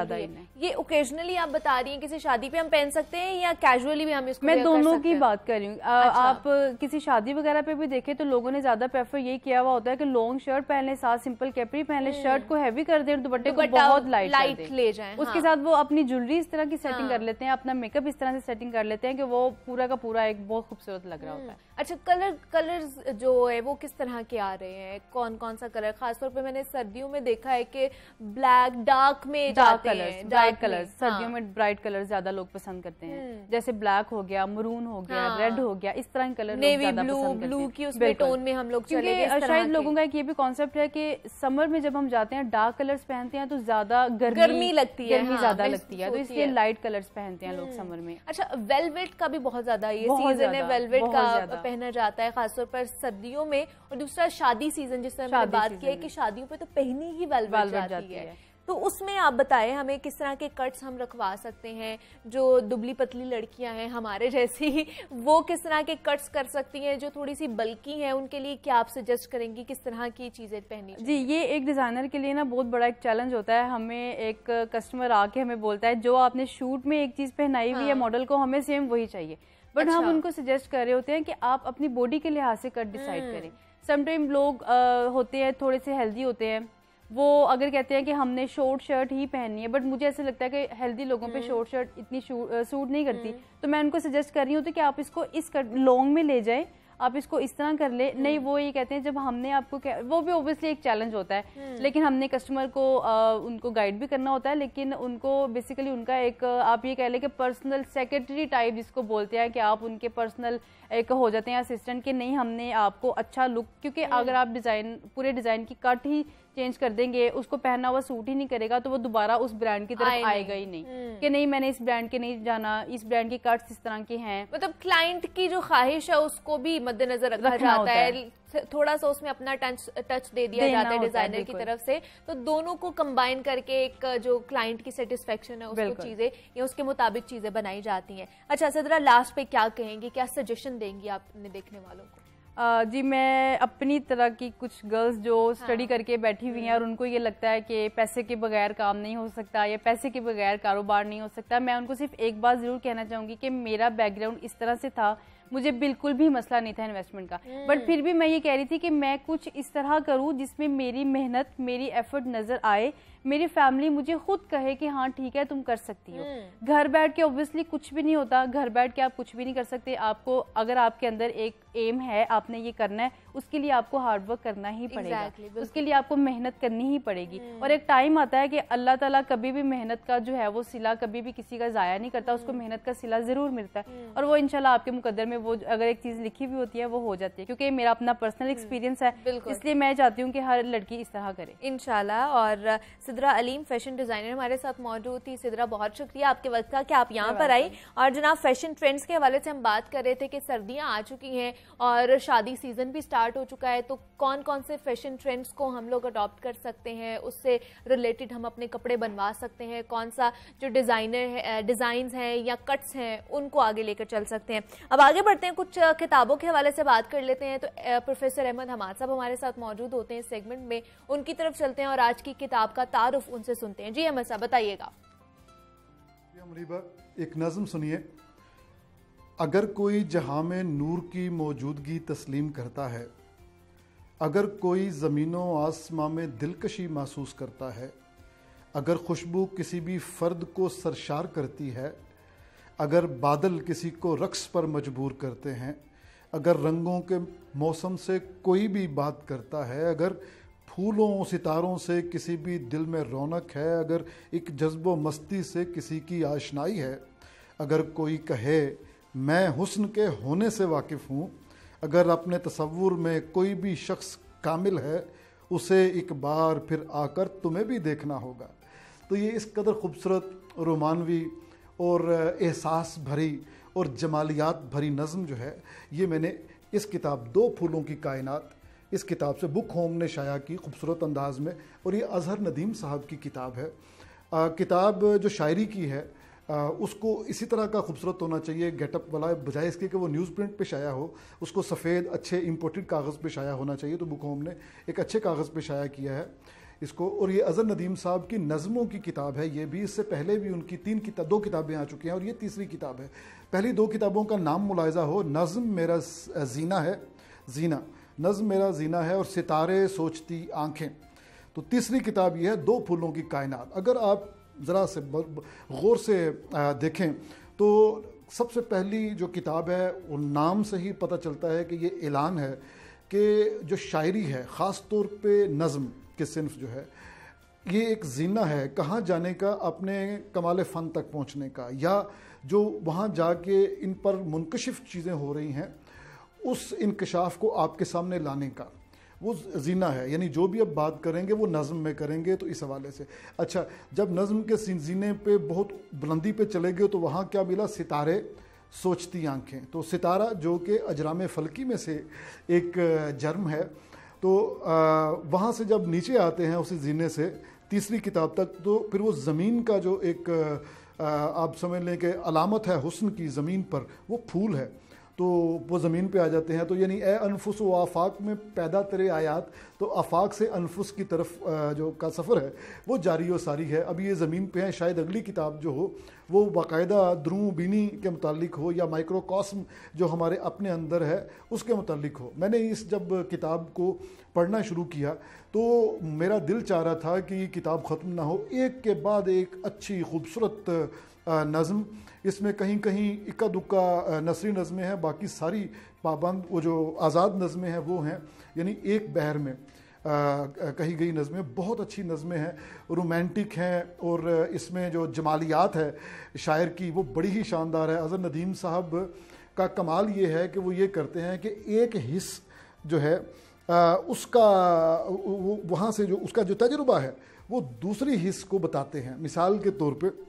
ये ओकेजनली आप बता रही हैं किसी शादी पे हम पहन सकते हैं या कैजुअली भी हम इसको? मैं दोनों की बात कर रही हूँ। आप किसी शादी वगैरह पे भी देखें तो लोगों ने ज्यादा प्रेफर ये किया हुआ होता है कि लॉन्ग शर्ट पहन ले, साथ सिंपल कैपरी पहन ले, शर्ट को हैवी कर दे, दुपट्टे को बहुत लाइट ले जाए, उसके साथ वो अपनी ज्वेलरी इस तरह की सेटिंग कर लेते हैं, अपना मेकअप इस तरह से सेटिंग कर लेते हैं कि वो पूरा का पूरा एक बहुत खूबसूरत लग रहा होता है। अच्छा, कलर्स जो है वो किस तरह के आ रहे हैं, कौन कौन सा कलर? खासतौर पे मैंने सर्दियों में देखा है कि ब्लैक, डार्क में जाते हैं, ब्राइट कलर्स, सर्दियों में ब्राइट कलर ज्यादा लोग पसंद करते हैं, जैसे ब्लैक हो गया, मरून हो गया, रेड हो गया, इस तरह के कलर नेवी ब्लू की उसमें टोन में हम लोग चले गए। शायद लोगों का एक ये भी कॉन्सेप्ट है कि समर में जब हम जाते हैं डार्क कलर्स पहनते हैं तो ज्यादा गर्मी लगती है, गर्मी ज्यादा लगती है, तो इसलिए लाइट कलर्स पहनते हैं लोग समर में। अच्छा, वेलवेट का भी बहुत ज्यादा ये सीजन है, वेलवेट का पहना जाता है खासतौर पर सर्दियों में, और दूसरा शादी सीजन जिस तरह मैंने बात की है कि शादियों पे तो पहनी ही वेलवेट जाती है, तो उसमें आप बताएं हमें किस तरह के कट्स हम रखवा सकते हैं? जो दुबली पतली लड़कियां हैं हमारे जैसी, वो किस तरह के कट्स कर सकती हैं? जो थोड़ी सी बल्की हैं उनके लिए क्या आप सजेस्ट करेंगी, किस तरह की चीजें पहनी? जी, ये एक डिजाइनर के लिए ना बहुत बड़ा एक चैलेंज होता है। हमें एक कस्टमर आके हमें बोलता है जो आपने शूट में एक चीज पहनाई हुई है मॉडल को, हमें सेम वही चाहिए, बट हम उनको सजेस्ट कर रहे होते हैं कि आप अपनी बॉडी के लिहाज से कट डिसाइड करें। समटाइम लोग होते हैं थोड़े से हेल्दी होते हैं, वो अगर कहते हैं कि हमने शॉर्ट शर्ट ही पहननी है, बट मुझे ऐसा लगता है कि हेल्दी लोगों पे शॉर्ट शर्ट इतनी सूट नहीं करती, तो मैं उनको सजेस्ट कर रही हूँ कि आप इसको इस लॉन्ग में ले जाएं, आप इसको इस तरह कर ले। नहीं, वो ये कहते हैं जब हमने आपको, वो भी ऑब्वियसली एक चैलेंज होता है, लेकिन हमने कस्टमर को उनको गाइड भी करना होता है, लेकिन उनको बेसिकली उनका एक आप ये कह लें कि पर्सनल सेक्रेटरी टाइप जिसको बोलते हैं कि आप उनके पर्सनल एक हो जाते हैं असिस्टेंट, कि नहीं हमने आपको अच्छा लुक, क्योंकि अगर आप पूरे डिजाइन की कट ही चेंज कर देंगे, उसको पहना हुआ सूट ही नहीं करेगा, तो वो दोबारा उस ब्रांड की तरफ आएगा ही नहीं कि नहीं मैंने इस ब्रांड के नहीं जाना, इस ब्रांड की कट्स इस तरह के हैं। मतलब क्लाइंट की जो ख्वाहिश है उसको भी मद्देनजर रखा जाता है, थोड़ा सा उसमें अपना टच दे दिया जाता है डिजाइनर की तरफ से, तो दोनों को कंबाइन करके एक जो क्लाइंट की सेटिस्फेक्शन है उसको चीजें या उसके मुताबिक चीजें बनाई जाती हैं। अच्छा सिद्रा, लास्ट पे क्या कहेंगी, क्या सजेशन देंगी आपने देखने वालों को? जी मैं अपनी तरह की कुछ गर्ल्स जो स्टडी करके बैठी हुई हैं और उनको ये लगता है कि पैसे के बगैर काम नहीं हो सकता या पैसे के बगैर कारोबार नहीं हो सकता, मैं उनको सिर्फ एक बात ज़रूर कहना चाहूँगी कि मेरा बैकग्राउंड इस तरह से था, मुझे बिल्कुल भी मसला नहीं था इन्वेस्टमेंट का, बट फिर भी मैं ये कह रही थी कि मैं कुछ इस तरह करूँ जिसमें मेरी मेहनत, मेरी एफर्ट नज़र आए, मेरी फैमिली मुझे खुद कहे कि हाँ ठीक है तुम कर सकती हो। घर बैठ के ऑब्वियसली कुछ भी नहीं होता, घर बैठ के आप कुछ भी नहीं कर सकते। आपको अगर आपके अंदर एक एम है, आपने ये करना है, उसके लिए आपको हार्डवर्क करना ही पड़ेगा, उसके लिए आपको मेहनत करनी ही पड़ेगी। और एक टाइम आता है कि अल्लाह ताला कभी भी मेहनत का जो है वो सिला कभी भी किसी का ज़ाया नहीं करता, उसको मेहनत का सिला ज़रूर मिलता है और वो इंशाल्लाह आपके मुकद्दर में वो अगर एक चीज़ लिखी हुई होती है वो हो जाती है, क्योंकि मेरा अपना पर्सनल एक्सपीरियंस है, इसलिए मैं चाहती हूँ कि हर लड़की इस तरह करे इंशाल्लाह। और सिद्रा अलीम फैशन डिजाइनर हमारे साथ मौजूद थी। सिद्रा बहुत शुक्रिया आपके वक्त का कि आप यहाँ पर आई। और जनाब फैशन ट्रेंड्स के हवाले से हम बात कर रहे थे कि सर्दियाँ आ चुकी हैं और शादी सीजन भी स्टार्ट हो चुका है, तो कौन कौन से फैशन ट्रेंड्स को हम लोग अडॉप्ट कर सकते हैं, उससे रिलेटेड हम अपने कपड़े बनवा सकते हैं, कौन सा जो डिजाइन्स हैं या कट्स हैं उनको आगे लेकर चल सकते हैं। अब आगे बढ़ते हैं, कुछ किताबों के हवाले से बात कर लेते हैं। तो प्रोफेसर अहमद हमाद साहब हमारे साथ मौजूद होते हैं इस सेगमेंट में, उनकी तरफ चलते हैं और आज की किताब का तारुफ उनसे सुनते हैं। जी अहमद साहब बताइएगा। एक नज़म सुनिए। अगर कोई जहां में नूर की मौजूदगी तस्लीम करता है, अगर कोई ज़मीनों आसमां में दिलकशी महसूस करता है, अगर खुशबू किसी भी फ़र्द को सरशार करती है, अगर बादल किसी को रक्स पर मजबूर करते हैं, अगर रंगों के मौसम से कोई भी बात करता है, अगर फूलों सितारों से किसी भी दिल में रौनक है, अगर एक जज्बो मस्ती से किसी की आशनाई है, अगर कोई कहे मैं हुस्न के होने से वाकिफ़ हूँ, अगर अपने तसव्वुर में कोई भी शख्स कामिल है, उसे एक बार फिर आकर तुम्हें भी देखना होगा। तो ये इस कदर खूबसूरत, रोमानवी और एहसास भरी और जमालियात भरी नज़म जो है, ये मैंने इस किताब दो फूलों की कायनात, इस किताब से बुक होम ने शाया की खूबसूरत अंदाज में, और ये अजहर नदीम साहब की किताब है। किताब जो शायरी की है उसको इसी तरह का खूबसूरत होना चाहिए गेटअप वाला, बजाय इसके कि वो न्यूज़ प्रिंट पे शाया हो, उसको सफ़ेद अच्छे इंपोर्टेड कागज़ पे शाया होना चाहिए। तो बुक होम ने एक अच्छे कागज़ पे शाया किया है इसको। और ये अजहर नदीम साहब की नज़मों की किताब है, ये भी इससे पहले भी उनकी दो किताबें आ चुकी हैं और ये तीसरी किताब है। पहली दो किताबों का नाम मुलाहिज़ा हो, नज़्म मेरा जीना है, जीना नज़्म मेरा जीना है और सितारे सोचती आँखें। तो तीसरी किताब ये है दो फूलों की कायनात। अगर आप ज़रा से गौर से देखें तो सबसे पहली जो किताब है वो नाम से ही पता चलता है कि ये ऐलान है कि जो शायरी है, ख़ास तौर पे नज़्म के सिन्फ जो है, ये एक जीना है कहाँ जाने का, अपने कमाल फ़न तक पहुँचने का, या जो वहाँ जाके इन पर मुनकशिफ चीज़ें हो रही हैं उस इंकशाफ को आपके सामने लाने का वो जीना है। यानी जो भी अब बात करेंगे वो नज़्म में करेंगे। तो इस हवाले से अच्छा, जब नज़्म के जीने पे बहुत बुलंदी पे चले गए तो वहाँ क्या मिला, सितारे सोचती आँखें। तो सितारा जो कि अजराम फ़लकी में से एक जर्म है, तो वहाँ से जब नीचे आते हैं उसी जीने से तीसरी किताब तक, तो फिर वो ज़मीन का जो एक आप समझ लें कि अलामत है हुस्न की, ज़मीन पर वो फूल है, तो वो ज़मीन पे आ जाते हैं। तो यानी ए अनफुस व आफाक में पैदा तेरे आयात, तो आफाक से अनफुस की तरफ जो का सफ़र है वो जारी व सारी है। अभी ये ज़मीन पे हैं, शायद अगली किताब जो हो वो बाकायदा द्रू बीनी के मुतालिक हो या माइक्रोकॉस्म जो हमारे अपने अंदर है उसके मुतालिक हो। मैंने इस जब किताब को पढ़ना शुरू किया तो मेरा दिल चाह रहा था कि ये किताब ख़त्म ना हो, एक के बाद एक अच्छी खूबसूरत नज़्म। इसमें कहीं कहीं इक्का दुक्का नसरी नज़में हैं, बाकी सारी पाबंद वो जो आज़ाद नज़में हैं वो हैं, यानी एक बहर में कही गई नज़में बहुत अच्छी नज़में हैं, रोमांटिक हैं, और इसमें जो जमालियात है शायर की वो बड़ी ही शानदार है। अजहर नदीम साहब का कमाल ये है कि वो ये करते हैं कि एक हिस्स जो है उसका वहाँ से जो उसका जो तजुर्बा है वो दूसरी हिस्स को बताते हैं। मिसाल के तौर पे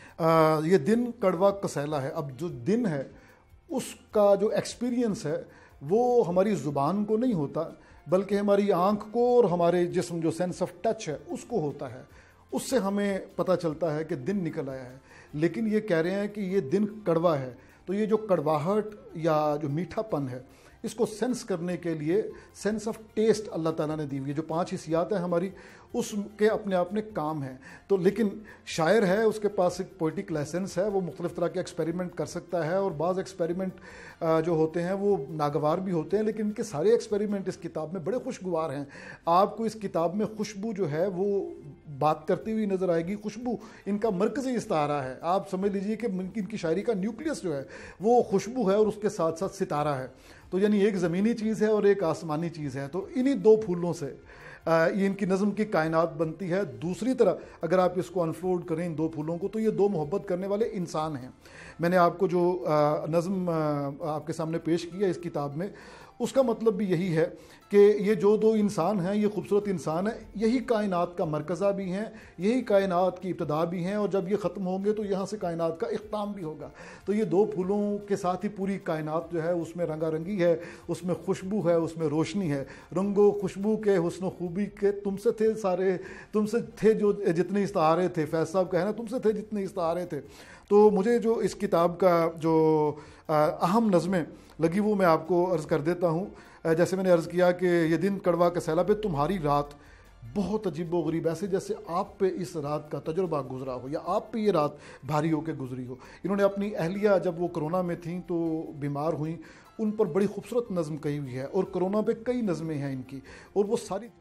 ये दिन कड़वा कसैला है, अब जो दिन है उसका जो एक्सपीरियंस है वो हमारी ज़ुबान को नहीं होता, बल्कि हमारी आँख को और हमारे जिस्म जो सेंस ऑफ टच है उसको होता है। उससे हमें पता चलता है कि दिन निकल आया है। लेकिन ये कह रहे हैं कि ये दिन कड़वा है, तो ये जो कड़वाहट या जो मीठापन है इसको सेंस करने के लिए सेंस ऑफ टेस्ट अल्लाह ताला ने दी हुई है। जो 5 हिस्सियात हैं हमारी, उसके अपने अपने काम हैं। तो लेकिन शायर है, उसके पास एक पोइटिक लाइसेंस है, वो मुख्तलिफ तरह के एक्सपेरिमेंट कर सकता है, और बाज़ एक्सपेरिमेंट जो होते हैं वो नागवार भी होते हैं, लेकिन इनके सारे एक्सपेरिमेंट इस किताब में बड़े खुशगवार हैं। आपको इस किताब में खुशबू जो है वो बात करती हुई नज़र आएगी। खुशबू इनका मरकज़ी इस्तारा है। आप समझ लीजिए कि इनकी शायरी का न्यूक्लियस जो है वो खुशबू है, और उसके साथ साथ सितारा है। तो यानी एक ज़मीनी चीज़ है और एक आसमानी चीज़ है। तो इन्हीं 2 फूलों से ये इनकी नज़म की कायनात बनती है। दूसरी तरह अगर आप इसको अनफोल्ड करें इन 2 फूलों को, तो ये 2 मोहब्बत करने वाले इंसान हैं। मैंने आपको जो नज़म आपके सामने पेश किया इस किताब में, उसका मतलब भी यही है कि ये जो 2 इंसान हैं, ये खूबसूरत इंसान हैं, यही कायनात का मरकज़ा भी हैं, यही कायनात की इब्तदा भी हैं, और जब ये ख़त्म होंगे तो यहाँ से कायनात का इख्ताम भी होगा। तो ये 2 फूलों के साथ ही पूरी कायनात जो है उसमें रंगारंगी है, उसमें खुशबू है, उसमें रोशनी है। रंगो खुशबू के हुस्न खूबी के तुमसे थे सारे, तुमसे थे जो जितने इस्तारे थे। फैज़ साहब का है ना, तुमसे थे जितने इस्तारे थे। तो मुझे जो इस किताब का जो अहम नज़में लगी वो मैं आपको अर्ज़ कर देता हूँ। जैसे मैंने अर्ज़ किया कि ये दिन कड़वा का सैलाब है, तुम्हारी रात बहुत अजीबो गरीब, ऐसे जैसे आप पे इस रात का तजुर्बा गुजरा हो या आप पे ये रात भारी होकर गुजरी हो। इन्होंने अपनी अहलिया जब वो कोरोना में थी तो बीमार हुई, उन पर बड़ी खूबसूरत नज़म कही हुई है, और कोरोना पे कई नज़में हैं इनकी, और वो सारी।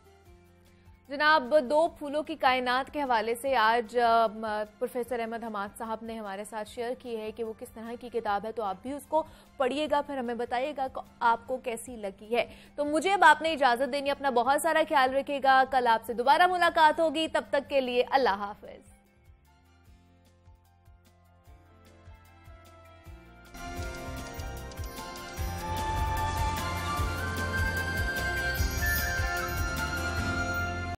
जनाब, 2 फूलों की कायनात के हवाले से आज प्रोफेसर अहमद हमाद साहब ने हमारे साथ शेयर की है कि वो किस तरह की किताब है। तो आप भी उसको पढ़िएगा, फिर हमें बताइएगा आपको कैसी लगी है। तो मुझे अब आपने इजाज़त देनी, अपना बहुत सारा ख्याल रखिएगा। कल आपसे दोबारा मुलाकात होगी, तब तक के लिए अल्लाह हाफिज।